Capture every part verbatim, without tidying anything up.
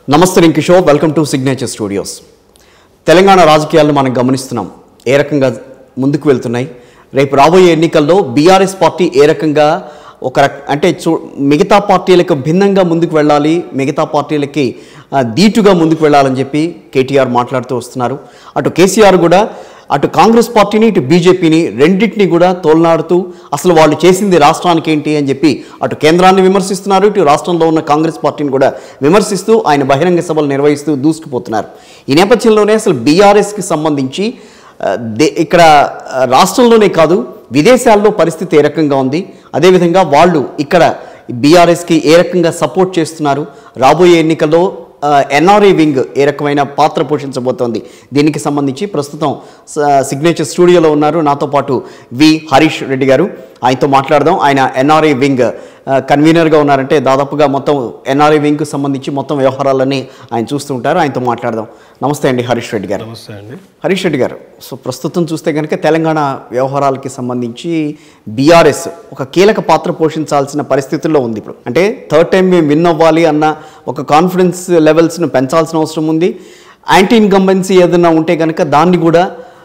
నమస్తే నేను Kishore, welcome to signature studios. Telangana రాజకీయాలను మనం గమనిస్తున్నాం ఏ రకంగా ముందుకు వెళ్తున్నాయి. రేపు రాబోయే ఎన్నికల్లో బీఆర్ఎస్ పార్టీ ఏ రకంగా ఒక అంటే చూ మిగతా పార్టీలకు భిన్నంగా ముందుకు వెళ్ళాలి, మిగతా పార్టీలకి దీటుగా ముందుకు వెళ్ళాలని చెప్పి కేటీఆర్ మాట్లాడుతూ వస్తున్నారు. అటు కేసీఆర్ కూడా అటు కాంగ్రెస్ పార్టీని ఇటు బీజేపీని రెండింటినీ కూడా తోలనాడుతూ అసలు వాళ్ళు చేసింది రాష్ట్రానికి ఏంటి అని చెప్పి అటు కేంద్రాన్ని విమర్శిస్తున్నారు, ఇటు రాష్ట్రంలో ఉన్న కాంగ్రెస్ పార్టీని కూడా విమర్శిస్తూ ఆయన బహిరంగ సభలు నిర్వహిస్తూ దూసుకుపోతున్నారు. ఈ నేపథ్యంలోనే అసలు బీఆర్ఎస్కి సంబంధించి ఇక్కడ రాష్ట్రంలోనే కాదు విదేశాల్లో పరిస్థితి ఏ రకంగా ఉంది, అదేవిధంగా వాళ్ళు ఇక్కడ బీఆర్ఎస్కి ఏ రకంగా సపోర్ట్ చేస్తున్నారు, రాబోయే ఎన్నికల్లో ఎన్ఆర్ఐ వింగ్ ఏ రకమైన పాత్ర పోషించబోతోంది, దీనికి సంబంధించి ప్రస్తుతం సిగ్నేచర్ స్టూడియోలో ఉన్నారు నాతో పాటు వి హరీష్ రెడ్డి గారు. ఆయనతో మాట్లాడదాం. ఆయన ఎన్ఆర్ఐ వింగ్ కన్వీనర్గా ఉన్నారంటే దాదాపుగా మొత్తం ఎన్ఆర్ఐ వింగ్కి సంబంధించి మొత్తం వ్యవహారాలన్నీ ఆయన చూస్తూ ఉంటారు. ఆయనతో మాట్లాడదాం. నమస్తే అండి హరీష్ రెడ్డి గారు. నమస్తే అండి హరీష్ రెడ్డి గారు, సో ప్రస్తుతం చూస్తే కనుక తెలంగాణ వ్యవహారాలకి సంబంధించి బీఆర్ఎస్ ఒక కీలక పాత్ర పోషించాల్సిన పరిస్థితుల్లో ఉంది. ఇప్పుడు అంటే థర్డ్ టైం మేము విన్ అవ్వాలి అన్న ఒక కాన్ఫిడెన్స్ లెవెల్స్ను పెంచాల్సిన అవసరం ఉంది. యాంటీ ఇన్కంబెన్సీ ఏదైనా ఉంటే కనుక దాన్ని కూడా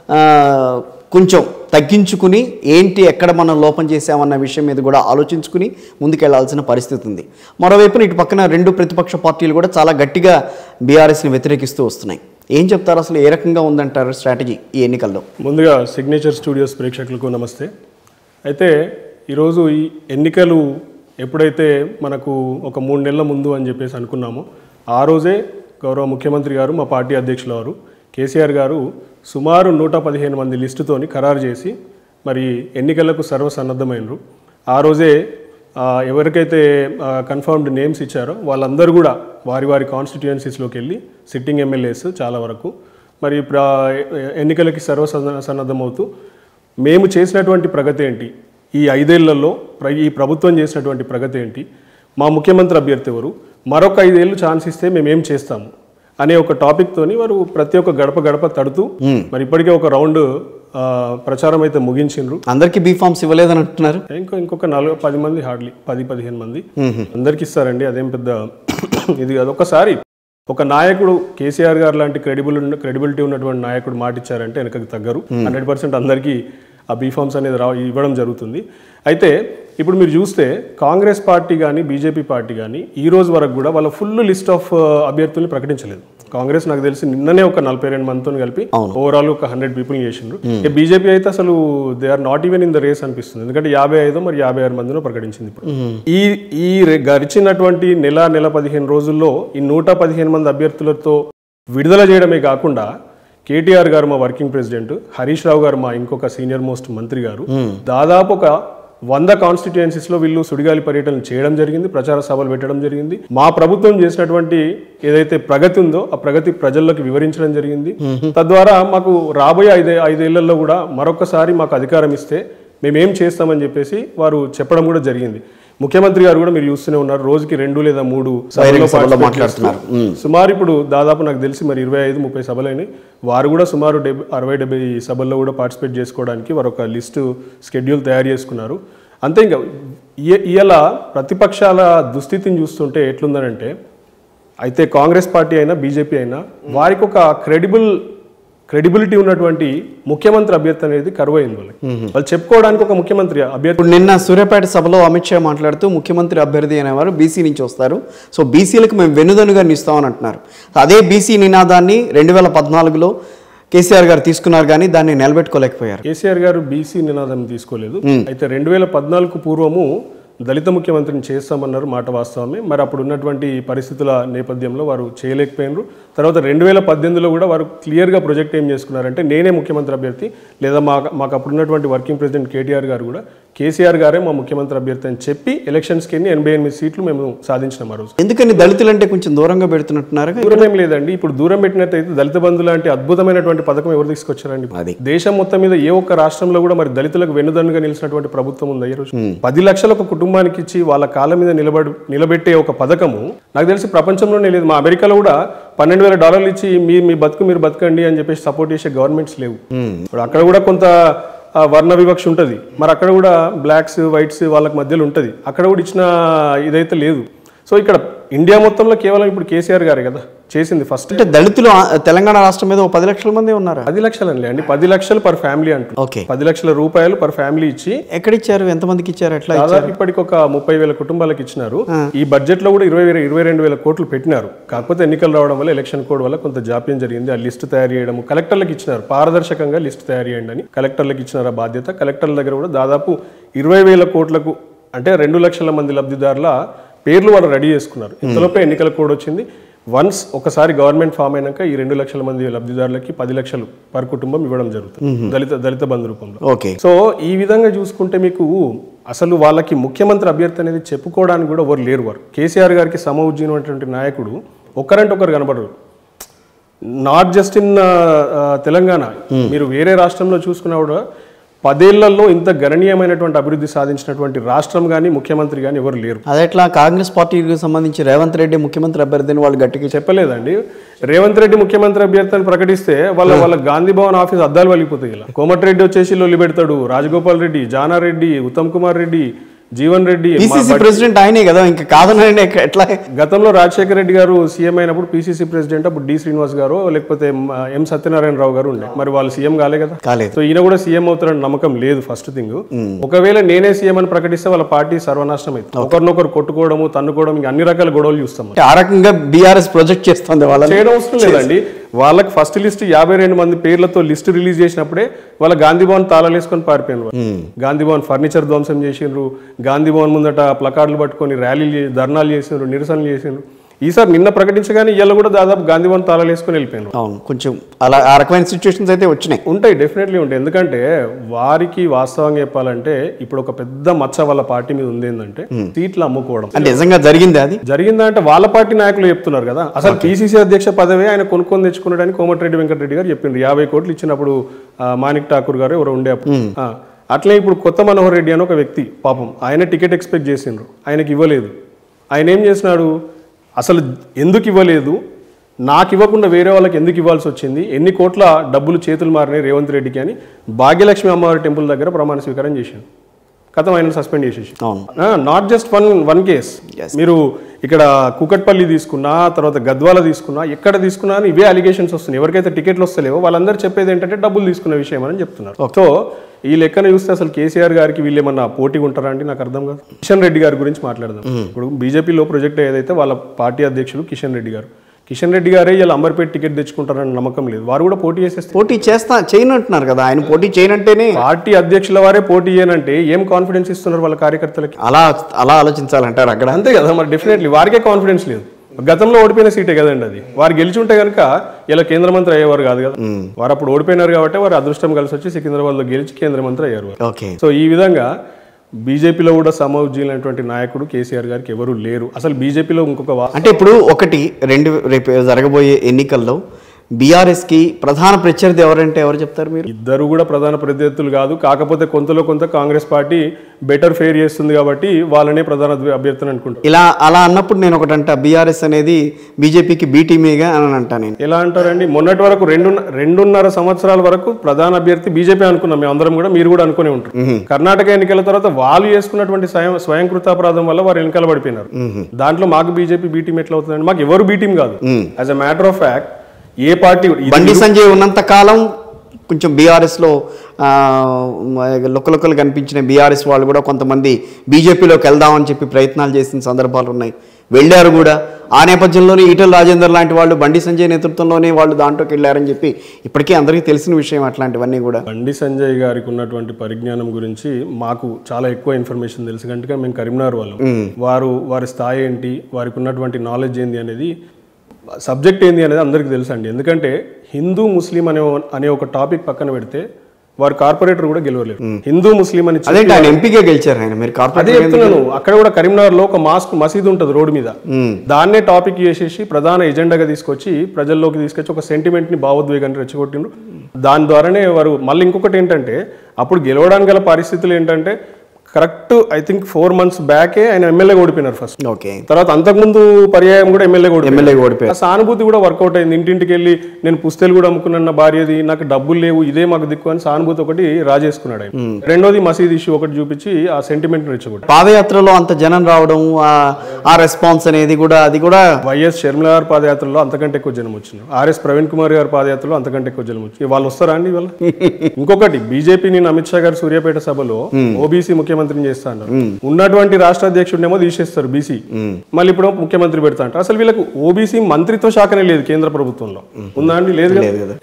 కొంచెం తగ్గించుకుని ఏంటి ఎక్కడ మనం లోపం చేసామన్న విషయం మీద కూడా ఆలోచించుకుని ముందుకెళ్లాల్సిన పరిస్థితి ఉంది. మరోవైపున ఇటు పక్కన రెండు ప్రతిపక్ష పార్టీలు కూడా చాలా గట్టిగా బీఆర్ఎస్ని వ్యతిరేకిస్తూ వస్తున్నాయి. ఏం చెప్తారు, అసలు ఏ రకంగా ఉందంటారు స్ట్రాటజీ ఈ ఎన్నికల్లో? ముందుగా సిగ్నేచర్ స్టూడియోస్ ప్రేక్షకులకు నమస్తే. అయితే ఈరోజు ఈ ఎన్నికలు ఎప్పుడైతే మనకు ఒక మూడు నెలల ముందు అని చెప్పేసి అనుకున్నామో ఆ రోజే గౌరవ ముఖ్యమంత్రి గారు, మా పార్టీ అధ్యక్షుల వారు కేసీఆర్ గారు సుమారు నూట పదిహేను మంది లిస్టుతోని ఖరారు చేసి మరి ఎన్నికలకు సర్వసన్నద్ధమైనరు. ఆ రోజే ఎవరికైతే కన్ఫర్మ్డ్ నేమ్స్ ఇచ్చారో వాళ్ళందరూ కూడా వారి వారి కాన్స్టిట్యుయెన్సీస్లోకి వెళ్ళి సిట్టింగ్ ఎమ్మెల్యేస్ చాలా వరకు మరి ఎన్నికలకి సర్వసన్నద్ధమవుతూ మేము చేసినటువంటి ప్రగతి ఏంటి, ఈ ఐదేళ్లలో ఈ ప్రభుత్వం చేసినటువంటి ప్రగతి ఏంటి, మా ముఖ్యమంత్రి అభ్యర్థి ఎవరు, మరొక ఐదేళ్ళు ఛాన్స్ ఇస్తే మేమేం చేస్తాము అనే ఒక టాపిక్ తోని వారు ప్రతి ఒక్క గడప గడప తడుతూ మరి ఇప్పటికే ఒక రౌండ్ ప్రచారం అయితే ముగించిండ్రు. అందరికి బీ ఫామ్స్ ఇవ్వలేదని అంటున్నారు. ఇంకో ఇంకొక నాలుగు పది మంది హార్డ్లీ పది పదిహేను మంది అందరికి ఇస్తారండి. అదేం పెద్ద ఇది కాదు. ఒకసారి ఒక నాయకుడు కేసీఆర్ గారు లాంటి క్రెడిబుల్ క్రెడిబిలిటీ ఉన్నటువంటి నాయకుడు మాట ఇచ్చారంటే వెనకకి తగ్గరు. హండ్రెడ్ పర్సెంట్ అందరికీ ఆ బీఫామ్స్ అనేది రా ఇవ్వడం జరుగుతుంది. అయితే ఇప్పుడు మీరు చూస్తే కాంగ్రెస్ పార్టీ కానీ బీజేపీ పార్టీ కానీ ఈ రోజు వరకు కూడా వాళ్ళ ఫుల్ లిస్ట్ ఆఫ్ అభ్యర్థుల్ని ప్రకటించలేదు. కాంగ్రెస్ నాకు తెలిసి నిన్ననే ఒక నలభై రెండు మందితో కలిపి ఓవరాల్ ఒక హండ్రెడ్ పీపుల్ చేసిండ్రు. బీజేపీ అయితే అసలు they are not even in the race అనిపిస్తుంది. ఎందుకంటే యాభై ఐదు మరి యాభై ఆరు మందినో ప్రకటించింది. ఇప్పుడు ఈ ఈ గడిచినటువంటి నెల నెల పదిహేను రోజుల్లో ఈ నూట పదిహేను మంది అభ్యర్థులతో విడుదల చేయడమే కాకుండా కేటీఆర్ గారు మా వర్కింగ్ ప్రెసిడెంట్, హరీష్ రావు గారు మా ఇంకొక సీనియర్ మోస్ట్ మంత్రి గారు దాదాపు ఒక వంద కాన్స్టిట్యుయెన్సీస్లో వీళ్ళు సుడిగాలి పర్యటనలు చేయడం జరిగింది, ప్రచార సభలు పెట్టడం జరిగింది. మా ప్రభుత్వం చేసినటువంటి ఏదైతే ప్రగతి ఉందో ఆ ప్రగతి ప్రజల్లోకి వివరించడం జరిగింది. తద్వారా మాకు రాబోయే ఐదే ఐదేళ్లలో కూడా మరొకసారి మాకు అధికారం ఇస్తే మేమేం చేస్తామని చెప్పేసి వారు చెప్పడం కూడా జరిగింది. ముఖ్యమంత్రి గారు కూడా మీరు చూస్తూనే ఉన్నారు, రోజుకి రెండు లేదా మూడు సభల్లో మాట్లాడుతున్నారు. సుమారు ఇప్పుడు దాదాపు నాకు తెలిసి మరి ఇరవై ఐదు ముప్పై సభలైనవి. వారు కూడా సుమారు డెబ్బై అరవై డెబ్బై సభల్లో కూడా పార్టిసిపేట్ చేసుకోవడానికి వారు ఒక లిస్టు స్కెడ్యూల్ తయారు చేసుకున్నారు. అంతే. ఇంకా ఇవాళ ప్రతిపక్షాల దుస్థితిని చూస్తుంటే ఎట్లుందనంటే, అయితే కాంగ్రెస్ పార్టీ అయినా బీజేపీ అయినా వారికి ఒక క్రెడిబుల్ క్రెడిబిలిటీ ఉన్నటువంటి ముఖ్యమంత్రి అభ్యర్థి అనేది కరువైంది. వాళ్ళకి వాళ్ళు చెప్పుకోవడానికి ఒక ముఖ్యమంత్రి అభ్యర్థి. నిన్న సూర్యాపేట సభలో అమిత్ షా మాట్లాడుతూ ముఖ్యమంత్రి అభ్యర్థి అనేవారు బీసీ నుంచి వస్తారు, సో బీసీలకు మేము వెన్నుదనుగా నిస్తామని అంటున్నారు. అదే బీసీ నినాదాన్ని రెండు వేల పద్నాలుగులో కేసీఆర్ గారు తీసుకున్నారు కానీ దాన్ని నిలబెట్టుకోలేకపోయారు. కేసీఆర్ గారు బీసీ నినాదం తీసుకోలేదు. అయితే రెండు వేల పద్నాలుగు పూర్వము దళిత ముఖ్యమంత్రిని చేస్తామన్నారు, మాట వాస్తవమే. మరి అప్పుడు ఉన్నటువంటి పరిస్థితుల నేపథ్యంలో వారు చేయలేకపోయినారు. తర్వాత రెండు వేల పద్దెనిమిదిలో కూడా వారు క్లియర్గా ప్రొజెక్ట్ ఏం చేసుకున్నారంటే నేనే ముఖ్యమంత్రి అభ్యర్థి, లేదా మా మాకు అప్పుడు ఉన్నటువంటి వర్కింగ్ ప్రెసిడెంట్ కేటీఆర్ గారు కూడా కేసీఆర్ గారే మా ముఖ్యమంత్రి అభ్యర్థి అని చెప్పి ఎలక్షన్స్కి ఎన్ని ఎనభై ఎనిమిది సీట్లు మేము సాధించినాం ఆ రోజు. ఎందుకని దళితులు అంటే కొంచెం దూరంగా పెడుతున్నట్టున్నారు? దూరం ఏం లేదండి. ఇప్పుడు దూరం పెట్టినట్టయితే దళిత బంధు లాంటి అద్భుతమైనటువంటి పథకం ఎవరు తీసుకొచ్చారండి? అది దేశం మొత్తం మీద ఏ ఒక్క రాష్ట్రంలో కూడా మరి దళితులకు వెన్నుదన్నుగా నిలిచినటువంటి ప్రభుత్వం ఉంది. ఈ రోజు పది లక్షల ఒక కుటుంబానికి ఇచ్చి వాళ్ళ కాళ్ళ మీద నిలబడి నిలబెట్టే ఒక పథకము నాకు తెలిసి ప్రపంచంలోనే లేదు. మా అమెరికాలో కూడా పన్నెండు వేల డాలర్లు ఇచ్చి మీ మీ బతుకు మీరు బతకండి అని చెప్పేసి సపోర్ట్ చేసే గవర్నమెంట్స్ లేవు. ఇప్పుడు అక్కడ కూడా కొంత వర్ణ వివక్ష ఉంటుంది, మరి అక్కడ కూడా బ్లాక్స్ వైట్స్ వాళ్ళకి మధ్యలో ఉంటుంది, అక్కడ కూడా ఇచ్చిన ఇదైతే లేదు. సో ఇక్కడ ఇండియా మొత్తంలో కేవలం ఇప్పుడు కేసీఆర్ గారే కదా చేసింది ఫస్ట్. అంటే దళితులు ఆ- తెలంగాణ రాష్ట్రం మీద ఒక పది లక్షల మంది ఉన్నారు. పది లక్షలు అండి పది లక్షలు పర్ ఫ్యామిలీ అంటూ ఓకే, పది లక్షల రూపాయలు పర్ ఫ్యామిలీ ఇచ్చి ఎక్కడిచ్చారు, ఎంతమందికి ఇచ్చారు, ఎట్లా ఇచ్చారు? దాదాపు ఇప్పటికి ఒక ముప్పై వేల కుటుంబాలకు ఇచ్చినారు. ఈ బడ్జెట్ లో కూడా ఇరవై వేల ఇరవై రెండు వేల కోట్లు పెట్టినారు. కాకపోతే ఎన్నికలు రావడం వల్ల ఎలక్షన్ కోడ్ వల్ల కొంత జాప్యం జరిగింది. ఆ లిస్ట్ తయారు చేయడం కలెక్టర్లకు ఇచ్చినారు. పారదర్శకంగా లిస్ట్ తయారు చేయండి అని కలెక్టర్లకు ఇచ్చినారు ఆ బాధ్యత. కలెక్టర్ల దగ్గర కూడా దాదాపు ఇరవై వేల కోట్లకు అంటే రెండు లక్షల మంది లబ్ధిదారుల పేర్లు వాళ్ళు రెడీ చేసుకున్నారు. ఇంతలోపే ఎన్నికల కోడ్ వచ్చింది. వన్స్ ఒకసారి గవర్నమెంట్ ఫామ్ అయినాక ఈ రెండు లక్షల మంది లబ్ధిదారులకి పది లక్షలు పర్ కుటుంబం ఇవ్వడం జరుగుతుంది దళిత దళిత బంధు రూపంలో. ఓకే, సో ఈ విధంగా చూసుకుంటే మీకు అసలు వాళ్ళకి ముఖ్యమంత్రి అభ్యర్థి అనేది చెప్పుకోవడానికి కూడా ఎవరు లేరు. వారు కేసీఆర్ గారికి సమవుజ్జీనటువంటి నాయకుడు ఒకరంటే ఒకరు కనబడరు. నాట్ జస్ట్ ఇన్ తెలంగాణ, మీరు వేరే రాష్ట్రంలో చూసుకున్నా కూడా పదేళ్లలో ఇంత గణనీయమైనటువంటి అభివృద్ధి సాధించినటువంటి రాష్ట్రం కానీ ముఖ్యమంత్రి కానీ ఎవరు లేరు. అదే ఎట్లా కాంగ్రెస్ పార్టీకి సంబంధించి రేవంత్ రెడ్డి ముఖ్యమంత్రి అభ్యర్థిని వాళ్ళు గట్టిగా చెప్పలేదండి. రేవంత్ రెడ్డి ముఖ్యమంత్రి అభ్యర్థిని ప్రకటిస్తే వాళ్ళ వాళ్ళ గాంధీ భవన్ ఆఫీస్ అద్దాలు వలిగిపోతాయి. ఇలా కోమటిరెడ్డి వచ్చేసి లొల్లి పెడతాడు, రాజగోపాల్ రెడ్డి, జానారెడ్డి, ఉత్తమ్ కుమార్ రెడ్డి, జీవన్ రెడ్డి. పిసిసి ప్రెసిడెంట్ ఆయనే కదా, ఇంకా కాదనండి ఎట్లా? గతంలో రాజశేఖర రెడ్డి గారు సీఎం అయినప్పుడు పిసిసి ప్రెసిడెంట్ అప్పుడు డి శ్రీనివాస్ గారు లేకపోతే ఎం సత్యనారాయణ గారు ఉండే. మరి వాళ్ళు సీఎం కాలే కదా. కాలేదు. సో ఈయన కూడా సీఎం అవుతారని నమ్మకం లేదు ఫస్ట్ థింగ్. ఒకవేళ నేనే సీఎం అని ప్రకటిస్తే వాళ్ళ పార్టీ సర్వనాశనం అవుతుంది. ఒకరినొకరు కొట్టుకోవడము, తన్నుకోవడం, ఇంకా అన్ని రకాల గొడవలు చూస్తాం. ఆ రకంగా బీఆర్ఎస్ ప్రొజెక్ట్ చేస్తుంది వాళ్ళని. చేయడం అవసరం లేదండి. వాళ్ళకి ఫస్ట్ లిస్ట్ యాభై రెండు మంది పేర్లతో లిస్ట్ రిలీజ్ చేసినప్పుడే వాళ్ళ గాంధీ భవన్ తాళాలు వేసుకొని పారిపోయినారు. గాంధీ భవన్ ఫర్నిచర్ ధ్వంసం చేసిండ్రు, గాంధీ భవన్ ముందట ప్లకార్డులు పట్టుకొని ర్యాలీలు ధర్నాలు చేసిండ్రు, నిరసనలు చేసిండ్రు. ఈసారి నిన్న ప్రకటించగానే ఇవాళ కూడా దాదాపు గాంధీ భవన్ తాళాలు వేసుకొని వెళ్ళిపోయినారు. అవును, కొంచెం అలా ఆ రకమైన సిచ్యువేషన్స్ అయితే వచ్చినాయి. ఉంటాయి, డెఫినెట్లీ ఉంటాయి. ఎందుకంటే వారికి వాస్తవంగా చెప్పాలంటే ఇప్పుడు ఒక పెద్ద మచ్చ వాళ్ళ పార్టీ మీద ఉంది. ఏంటంటే సీట్లు అమ్ముకోవడం. అంటే నిజంగా జరిగింది అది? జరిగిందంటే వాళ్ళ పార్టీ నాయకులు చెప్తున్నారు కదా. అసలు పిసిసి అధ్యక్ష పదవి ఆయన కొనుక్కొని తెచ్చుకున్నాడని కోమటిరెడ్డి వెంకటరెడ్డి గారు చెప్పిండ్రు. యాభై కోట్లు ఇచ్చినప్పుడు మాణిక్ ఠాకూర్ గారు ఎవరు ఉండే అప్పుడు. అట్లే ఇప్పుడు కొత్త మనోహర్ రెడ్డి అని ఒక వ్యక్తి పాపం ఆయన టికెట్ ఎక్స్పెక్ట్ చేసిండ్రు, ఆయనకి ఇవ్వలేదు. ఆయన ఏం చేసినాడు, అసలు ఎందుకు ఇవ్వలేదు, నాకు ఇవ్వకుండా వేరే వాళ్ళకి ఎందుకు ఇవ్వాల్సి వచ్చింది, ఎన్ని కోట్ల డబ్బులు చేతులు మారినాయి రేవంత్ రెడ్డికి అని భాగ్యలక్ష్మి అమ్మవారి టెంపుల్ దగ్గర ప్రమాణ స్వీకారం చేశాను. కథం ఆయన సస్పెండ్ చేసేసి. Not just one one case. మీరు ఇక్కడ కూకట్పల్లి తీసుకున్నా, తర్వాత గద్వాల తీసుకున్నా, ఎక్కడ తీసుకున్నా ఇవే అలిగేషన్స్ వస్తున్నాయి. ఎవరికైతే టికెట్లు వస్తలేవో వాళ్ళందరూ చెప్పేది ఏంటంటే డబ్బులు తీసుకున్న విషయం అని చెప్తున్నారు. సో ఈ లెక్కన చూస్తే అసలు కేసీఆర్ గారికి వీళ్ళు ఏమన్నా పోటీగా ఉంటారా అంటే నాకు అర్థం కాదు. కిషన్ రెడ్డి గారి గురించి మాట్లాడదాం. ఇప్పుడు బీజేపీలో ప్రొజెక్ట్ ఏదైతే వాళ్ళ పార్టీ అధ్యక్షులు కిషన్ రెడ్డి గారు, కిషన్ రెడ్డి గారే ఇలా అంబర్పేట టికెట్ తెచ్చుకుంటారని నమ్మకం లేదు. వారు కూడా పోటీ చేసేస్తారు. పోటీ చేస్తా చేయనంటున్నారు కదా ఆయన. పోటీ చేయనంటేనే పార్టీ అధ్యక్షుల వారే పోటీ చేయనంటే ఏం కాన్ఫిడెన్స్ ఇస్తున్నారు వాళ్ళ కార్యకర్తలకి? అలా అలా ఆలోచించాలంటారు అక్కడ. అంతే కదా మరి. డెఫినెట్లీ వారికే కాన్ఫిడెన్స్ లేదు. గతంలో ఓడిపోయిన సీటే కదండి అది. వారు గెలిచి ఉంటే కనుక ఇలా కేంద్ర మంత్రి అయ్యేవారు కాదు కదా. వారు అప్పుడు ఓడిపోయినారు కాబట్టి వారు అదృష్టం కలిసి వచ్చి సికింద్రాబాద్ లో గెలిచి కేంద్ర మంత్రి అయ్యారు. ఓకే. సో ఈ విధంగా బీజేపీలో కూడా సమవుజ్జీలైనటువంటి నాయకుడు కేసీఆర్ గారికి ఎవరు లేరు. అసలు బీజేపీలో ఇంకొక అంటే ఇప్పుడు ఒకటి రెండు రేపు జరగబోయే ఎన్నికల్లో బీఆర్ఎస్కి ప్రధాన ప్రత్యర్థి ఎవరంటే ఎవరు చెప్తారు మీరు? ఇద్దరు కూడా ప్రధాన ప్రత్యర్థులు కాదు. కాకపోతే కొంతలో కొంత కాంగ్రెస్ పార్టీ బెటర్ ఫేర్ చేస్తుంది కాబట్టి వాళ్ళనే ప్రధాన అభ్యర్థిని అనుకుంటారు. ఇలా అలా అన్నప్పుడు నేను ఒకటంట, బీఆర్ఎస్ అనేది బీజేపీకి బీటీమేగా అని అంటా నేను. ఎలా అంటారండి? మొన్నటి వరకు రెండు రెండున్నర సంవత్సరాల వరకు ప్రధాన అభ్యర్థి బీజేపీ అనుకున్నాం మేము అందరం కూడా, మీరు కూడా అనుకునే ఉంటారు. కర్ణాటక ఎన్నికల తర్వాత వాళ్ళు చేసుకున్నటువంటి స్వయం స్వయంకృతాపరాధం వల్ల వారు ఎన్నికలు పడిపోయినారు. దాంట్లో మాకు బీజేపీ బీటీం ఎట్లా అవుతుందండి? మాకు ఎవరు బీటీం కాదు. As a matter of fact ఏ పార్టీ బండి సంజయ్ ఉన్నంత కాలం కొంచెం బీఆర్ఎస్లో లుక్కలుక్కలు కనిపించిన బీఆర్ఎస్ వాళ్ళు కూడా కొంతమంది బీజేపీలోకి వెళ్దామని చెప్పి ప్రయత్నాలు చేసిన సందర్భాలు ఉన్నాయి, వెళ్ళారు కూడా. ఆ నేపథ్యంలోనే ఈటల రాజేందర్ లాంటి వాళ్ళు బండి సంజయ్ నేతృత్వంలోనే వాళ్ళు దాంట్లోకి వెళ్ళారని చెప్పి ఇప్పటికే అందరికీ తెలిసిన విషయం. అట్లాంటివన్నీ కూడా బండి సంజయ్ గారికి ఉన్నటువంటి పరిజ్ఞానం గురించి మాకు చాలా ఎక్కువ ఇన్ఫర్మేషన్ తెలుసు కనుక మేము కరీంనగర్ వాళ్ళం. వారు వారి స్థాయి ఏంటి, వారికి ఉన్నటువంటి నాలెడ్జ్ ఏంటి అనేది, సబ్జెక్ట్ ఏంది అనేది అందరికీ తెలుసు అండి. ఎందుకంటే హిందూ ముస్లిం అనే అనే ఒక టాపిక్ పక్కన పెడితే వారు కార్పొరేటర్ కూడా గెలవలేరు. హిందూ ముస్లిం అని ఎంపీగా గెలిచారు ఆయన. మీరు అదే చెప్తున్నాను. అక్కడ కూడా కరీంనగర్ లో ఒక మాస్క్ మసీదు ఉంటుంది రోడ్డు మీద, దాన్నే టాపిక్ చేసేసి ప్రధాన ఎజెండాగా తీసుకొచ్చి ప్రజల్లోకి తీసుకొచ్చి ఒక సెంటిమెంట్ ని భావోద్వేగాన్ని రెచ్చగొట్టిండ్రు. దాని ద్వారానే వారు మళ్ళీ ఇంకొకటి ఏంటంటే అప్పుడు గెలవడానికి గల పరిస్థితులు ఏంటంటే correct I think four months బ్యాకే ఆయన ఎమ్మెల్యే ఓడిపోయినారు ఫస్ట్. ఓకే. తర్వాత అంతకుముందు పర్యాయం కూడా ఎమ్మెల్యే ఎమ్మెల్యే ఓడిపోయారు. సానుభూతి కూడా వర్కౌట్ అయింది. ఇంటింటికి వెళ్ళి నేను పుస్తలు కూడా అమ్ముకున్న భార్యది, నాకు డబ్బులు లేవు, ఇదే మాకు దిక్కు అని సానుభూతి ఒకటి రాజేసుకున్నాడు ఆయన. రెండోది మసీద్ ఇష్యూ ఒకటి చూపించి ఆ సెంటిమెంట్ రెచ్చగొట్టాడు. పాదయాత్రలో అంత జనం రావడం, ఆ రెస్పాన్స్ అనేది కూడా అది కూడా వైఎస్ షర్మిల గారి పాదయాత్రలో అంతకంటే ఎక్కువ జనం వచ్చింది. ఆర్ఎస్ ప్రవీణ్ కుమార్ గారి పాదయాత్రలో అంతకంటే ఎక్కువ జనం వచ్చింది. వాళ్ళు వస్తారా అండి ఇవాళ? ఇంకొకటి బీజేపీ నేను అమిత్ షా గారు సూర్యాపేట సభలో ఓబీసీ ముఖ్యమంత్రిని చేస్తాను, ఉన్నటువంటి రాష్ట్ర అధ్యక్షుడినేమో తీసేస్తారు బీసీ, మళ్ళీ ఇప్పుడు ముఖ్యమంత్రి పెడతా అంటారు. అసలు వీళ్ళకు ఓబీసీ మంత్రిత్వ శాఖనే లేదు కేంద్ర ప్రభుత్వంలో, ఉందా అండి? లేదు.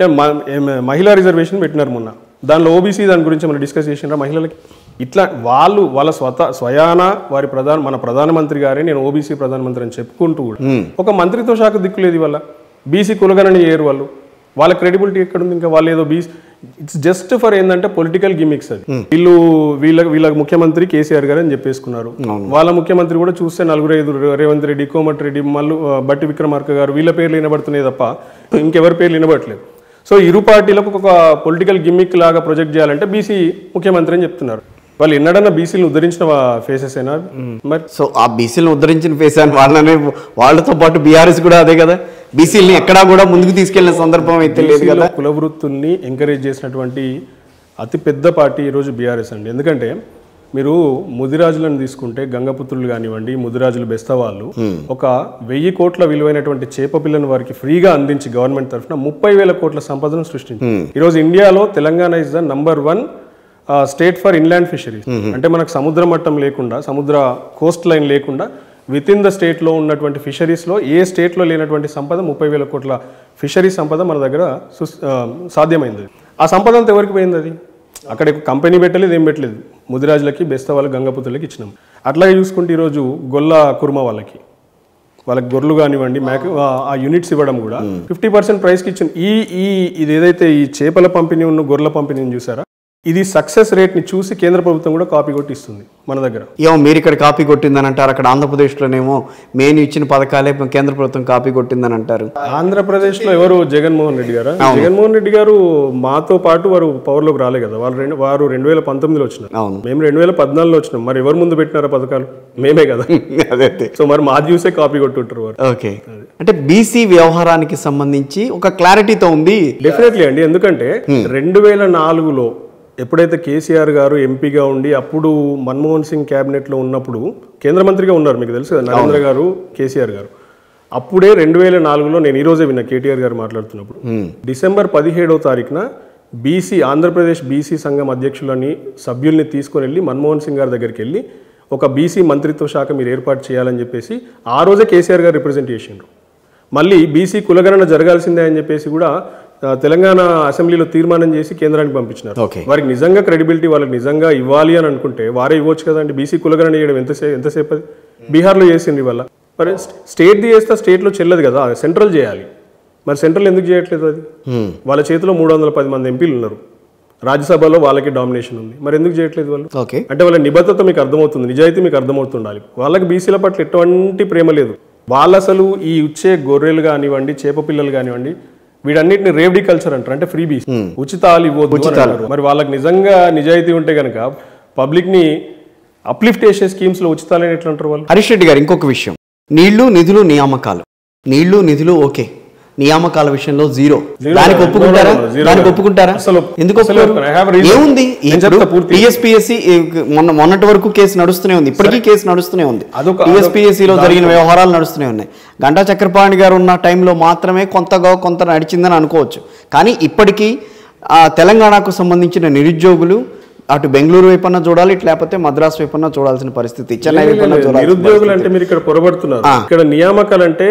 మహిళా రిజర్వేషన్ పెట్టినారు మొన్న, దానిలో ఓబీసీ దాని గురించి మనం డిస్కస్ చేసినారా మహిళలకి? ఇట్లా వాళ్ళు వాళ్ళ స్వత స్వయాన వారి ప్రధాన మన ప్రధానమంత్రి గారే నేను ఓబీసీ ప్రధానమంత్రి అని చెప్పుకుంటూ కూడా ఒక మంత్రిత్వ శాఖ దిక్కులేదు ఇవాళ. బీసీ కులగణన చేయరు వాళ్ళు, వాళ్ళ క్రెడిబిలిటీ ఎక్కడ ఉంది? ఇంకా వాళ్ళు ఏదో బీసీ ఇట్స్ జస్ట్ ఫర్ ఏంటంటే పొలిటికల్ గిమిక్స్. అది వీళ్ళు వీళ్ళ వీళ్ళ ముఖ్యమంత్రి కేసీఆర్ గారు అని చెప్పేసుకున్నారు. వాళ్ళ ముఖ్యమంత్రి కూడా చూస్తే నలుగురు ఐదు, రేవంత్ రెడ్డి, కోమటి రెడ్డి, మల్లు బట్టి విక్రమార్క గారు, వీళ్ళ పేర్లు వినబడుతున్నాయి తప్ప ఇంకెవరి పేర్లు వినబడట్లేదు. సో ఇరు పార్టీలకు ఒక పొలిటికల్ గిమ్మిక్ లాగా ప్రొజెక్ట్ చేయాలంటే బీసీ ముఖ్యమంత్రి అని చెప్తున్నారు. వాళ్ళు ఎన్నడన్నా బీసీలను ఉద్ధరించిన ఫేసెస్ అయినా మరి? సో ఆ బీసీలను ఉద్ధరించిన ఫేస్ అని వాళ్ళనే వాళ్ళతో పాటు బీఆర్ఎస్ కూడా అదే కదా, బీసీలని ఎక్కడా కూడా ముందుకు తీసుకెళ్లిన సందర్భం అయితే లేదు కదా. కుల వృత్తుల్ని ఎంకరేజ్ చేసినటువంటి అతి పెద్ద పార్టీ ఈరోజు బీఆర్ఎస్ అండి. ఎందుకంటే మీరు ముదిరాజులను తీసుకుంటే గంగపుత్రులు కానివ్వండి, ముదిరాజులు బెస్తవాళ్ళు ఒక వెయ్యి కోట్ల విలువైనటువంటి చేప పిల్లను వారికి ఫ్రీగా అందించి గవర్నమెంట్ తరఫున ముప్పై వేల కోట్ల సంపదను సృష్టించారు. ఈరోజు ఇండియాలో Telangana is the number one state for inland fisheries. అంటే మనకు సముద్ర మట్టం లేకుండా, సముద్ర కోస్ట్ లైన్ లేకుండా విత్ ఇన్ ద స్టేట్లో ఉన్నటువంటి ఫిషరీస్లో ఏ స్టేట్లో లేనటువంటి సంపద ముప్పై వేల కోట్ల ఫిషరీ సంపద మన దగ్గర సాధ్యమైంది. ఆ సంపద అంతా ఎవరికి పోయింది? అది అక్కడ కంపెనీ పెట్టలేదు, ఏం పెట్టలేదు, ముదిరాజులకి, బెస్తవాళ్ళకి, గంగపుత్రులకి ఇచ్చినాం. అట్లాగే చూసుకుంటే ఈరోజు గొల్ల కుర్మ వాళ్ళకి వాళ్ళకి గొర్రెలు కానివ్వండి, మేక ఆ యూనిట్స్ ఇవ్వడం కూడా ఫిఫ్టీ పర్సెంట్ ప్రైస్కి ఇచ్చింది. ఈ ఈ ఇది ఏదైతే ఈ చేపల పంపిణీ ఉన్న గొర్రెల పంపిణీని చూసారా, ఇది సక్సెస్ రేట్ని చూసి కేంద్ర ప్రభుత్వం కూడా కాపీ కొట్టిస్తుంది మన దగ్గర. ఏమో మీరు ఇక్కడ కాపీ కొట్టిందని అంటారు, అక్కడ ఆంధ్రప్రదేశ్లోనేమో మేము ఇచ్చిన పథకాలే కేంద్ర ప్రభుత్వం కాపీ కొట్టిందని అంటారు. ఆంధ్రప్రదేశ్లో ఎవరు? జగన్మోహన్ రెడ్డి గారు. జగన్మోహన్ రెడ్డి గారు మాతో పాటు వారు పవర్లోకి రాలే కదా, వాళ్ళు రెండు వారు రెండు వేల పంతొమ్మిదిలో వచ్చినారు, మేము రెండు వేల పద్నాలుగులో వచ్చినాం. మరి ఎవరు ముందు పెట్టినారా పథకాలు? మేమే కదా. అదే. సో మరి మా చూసే కాపీ కొట్టుంటారు వారు. ఓకే. అంటే బీసీ వ్యవహారానికి సంబంధించి ఒక క్లారిటీతో ఉంది. డెఫినెట్లీ అండి. ఎందుకంటే రెండు వేల నాలుగులో ఎప్పుడైతే కేసీఆర్ గారు ఎంపీగా ఉండి అప్పుడు మన్మోహన్ సింగ్ క్యాబినెట్లో ఉన్నప్పుడు కేంద్ర మంత్రిగా ఉన్నారు, మీకు తెలుసు కదా, నరేంద్ర గారు, కేసీఆర్ గారు. అప్పుడే రెండు వేల నాలుగులో నేను ఈరోజే విన్నా కేటీఆర్ గారు మాట్లాడుతున్నప్పుడు, డిసెంబర్ పదిహేడవ తారీఖున బీసీ ఆంధ్రప్రదేశ్ బీసీ సంఘం అధ్యక్షులని సభ్యుల్ని తీసుకొని వెళ్ళి మన్మోహన్ సింగ్ గారి దగ్గరికి వెళ్ళి ఒక బీసీ మంత్రిత్వ శాఖ మీరు ఏర్పాటు చేయాలని చెప్పేసి ఆ రోజే కేసీఆర్ గారు రిప్రజెంట్ చేసిండ్రు. మళ్ళీ బీసీ కులగణన జరగాల్సిందే అని చెప్పేసి కూడా తెలంగాణ అసెంబ్లీలో తీర్మానం చేసి కేంద్రానికి పంపించినారు. వారికి నిజంగా క్రెడిబిలిటీ వాళ్ళకి నిజంగా ఇవ్వాలి అని అనుకుంటే వారే ఇవ్వచ్చు కదండి. బీసీ కులగణన చేయడం ఎంతసేపు ఎంతసేపు అది బీహార్లో చేసింది వల్ల. మరి స్టేట్ది చేస్తే స్టేట్లో చెల్లదు కదా, సెంట్రల్ చేయాలి. మరి సెంట్రల్ ఎందుకు చేయట్లేదు? అది వాళ్ళ చేతిలో మూడు వందల పది మంది ఎంపీలు ఉన్నారు, రాజ్యసభలో వాళ్ళకి డామినేషన్ ఉంది, మరి ఎందుకు చేయట్లేదు వాళ్ళు? అంటే వాళ్ళ నిబద్ధత మీకు అర్థమవుతుంది, నిజాయితీ మీకు అర్థమవుతుండాలి. వాళ్ళకి బీసీల పట్ల ఎటువంటి ప్రేమ లేదు. వాళ్ళు అసలు ఈ ఇచ్చే గొర్రెలు కానివ్వండి, చేప పిల్లలు కానివ్వండి, వీటన్నిటిని రేవ్డీ కల్చర్ అంటారు, అంటే ఫ్రీ బీస్, ఉచితాలు ఇవ్వద్దు. మరి వాళ్ళకి నిజంగా నిజాయితీ ఉంటే కనుక పబ్లిక్ ని అప్లిఫ్ట్ చేసే స్కీమ్స్ లో ఉచితాలని ఎట్లా అంటారు వాళ్ళు? హరీష్ రెడ్డి గారు, ఇంకొక విషయం, నీళ్లు నిధులు నియామకాలు, నీళ్లు నిధులు ఓకే, నియామకాల విషయంలో జీరో, దానికి ఒప్పుకుంటారా? దానికి ఒప్పుకుంటారా? ఎందుకు ఏముంది? టీఎస్పీఎస్సీ మొన్న మొన్నటి వరకు కేసు నడుస్తూనే ఉంది, ఇప్పటికీ కేసు నడుస్తూనే ఉంది. టీఎస్పీఎస్సీలో జరిగిన వ్యవహారాలు నడుస్తూనే ఉన్నాయి. గంటా చక్రపాణి గారు ఉన్న టైంలో మాత్రమే కొంతగా కొంత నడిచిందని అనుకోవచ్చు. కానీ ఇప్పటికీ తెలంగాణకు సంబంధించిన నిరుద్యోగులు అటు బెంగళూరు వైపున చూడాలి, లేకపోతే మద్రాసు వైపున చూడాల్సిన పరిస్థితి, చెన్నై వైపున చూడాలి. నిరుద్యోగులు అంటే మీరు ఇక్కడ పొరబడుతున్నారు. ఇక్కడ నియామకాలు అంటే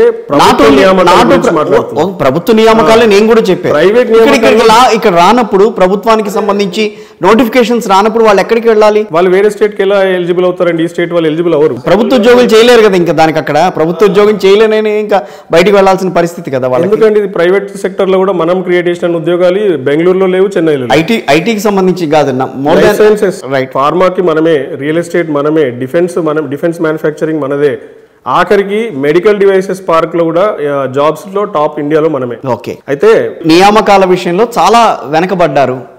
ప్రభుత్వ నియామకాలే నేను కూడా చెప్పాను. ప్రైవేట్ ఇక్కడ రానప్పుడు, ప్రభుత్వానికి సంబంధించి నోటిఫికేషన్స్ రానప్పుడు వాళ్ళు ఎక్కడికి వెళ్ళాలి? వాళ్ళు వేరే స్టేట్ కి ఎలా ఎలిజిబుల్ అవుతారండి? ఈ స్టేట్ వాళ్ళు ఎలిజిబుల్ అవ్వరు. ప్రభుత్వ ఉద్యోగులు చేయలేరు కదా, ఇంకా దానికి అక్కడ ప్రభుత్వ ఉద్యోగం చేయలేనని ఇంకా బయటికి వెళ్లాల్సిన పరిస్థితి కదా వాళ్ళు. ఎందుకంటే ఇది ప్రైవేట్ సెక్టర్ లో కూడా మనం క్రియేట్ చేసిన ఉద్యోగాలు బెంగళూరులో లేవు, చెన్నైలో. ఐటీ ఐటీకి సంబంధించి కాదు, సైన్సెస్, రైట్, ఫార్మాకి మనమే, రియల్ ఎస్టేట్ మనమే, డిఫెన్స్ మనం, డిఫెన్స్ మ్యానుఫ్యాక్చరింగ్ మనదే, ఆఖరికి మెడికల్ డివైసెస్ పార్క్ లో కూడా జాబ్స్ లో టాప్ ఇండియాలో మనమే. ఓకే. అయితే నియామకాల విషయంలో చాలా వెనకబడ్డారు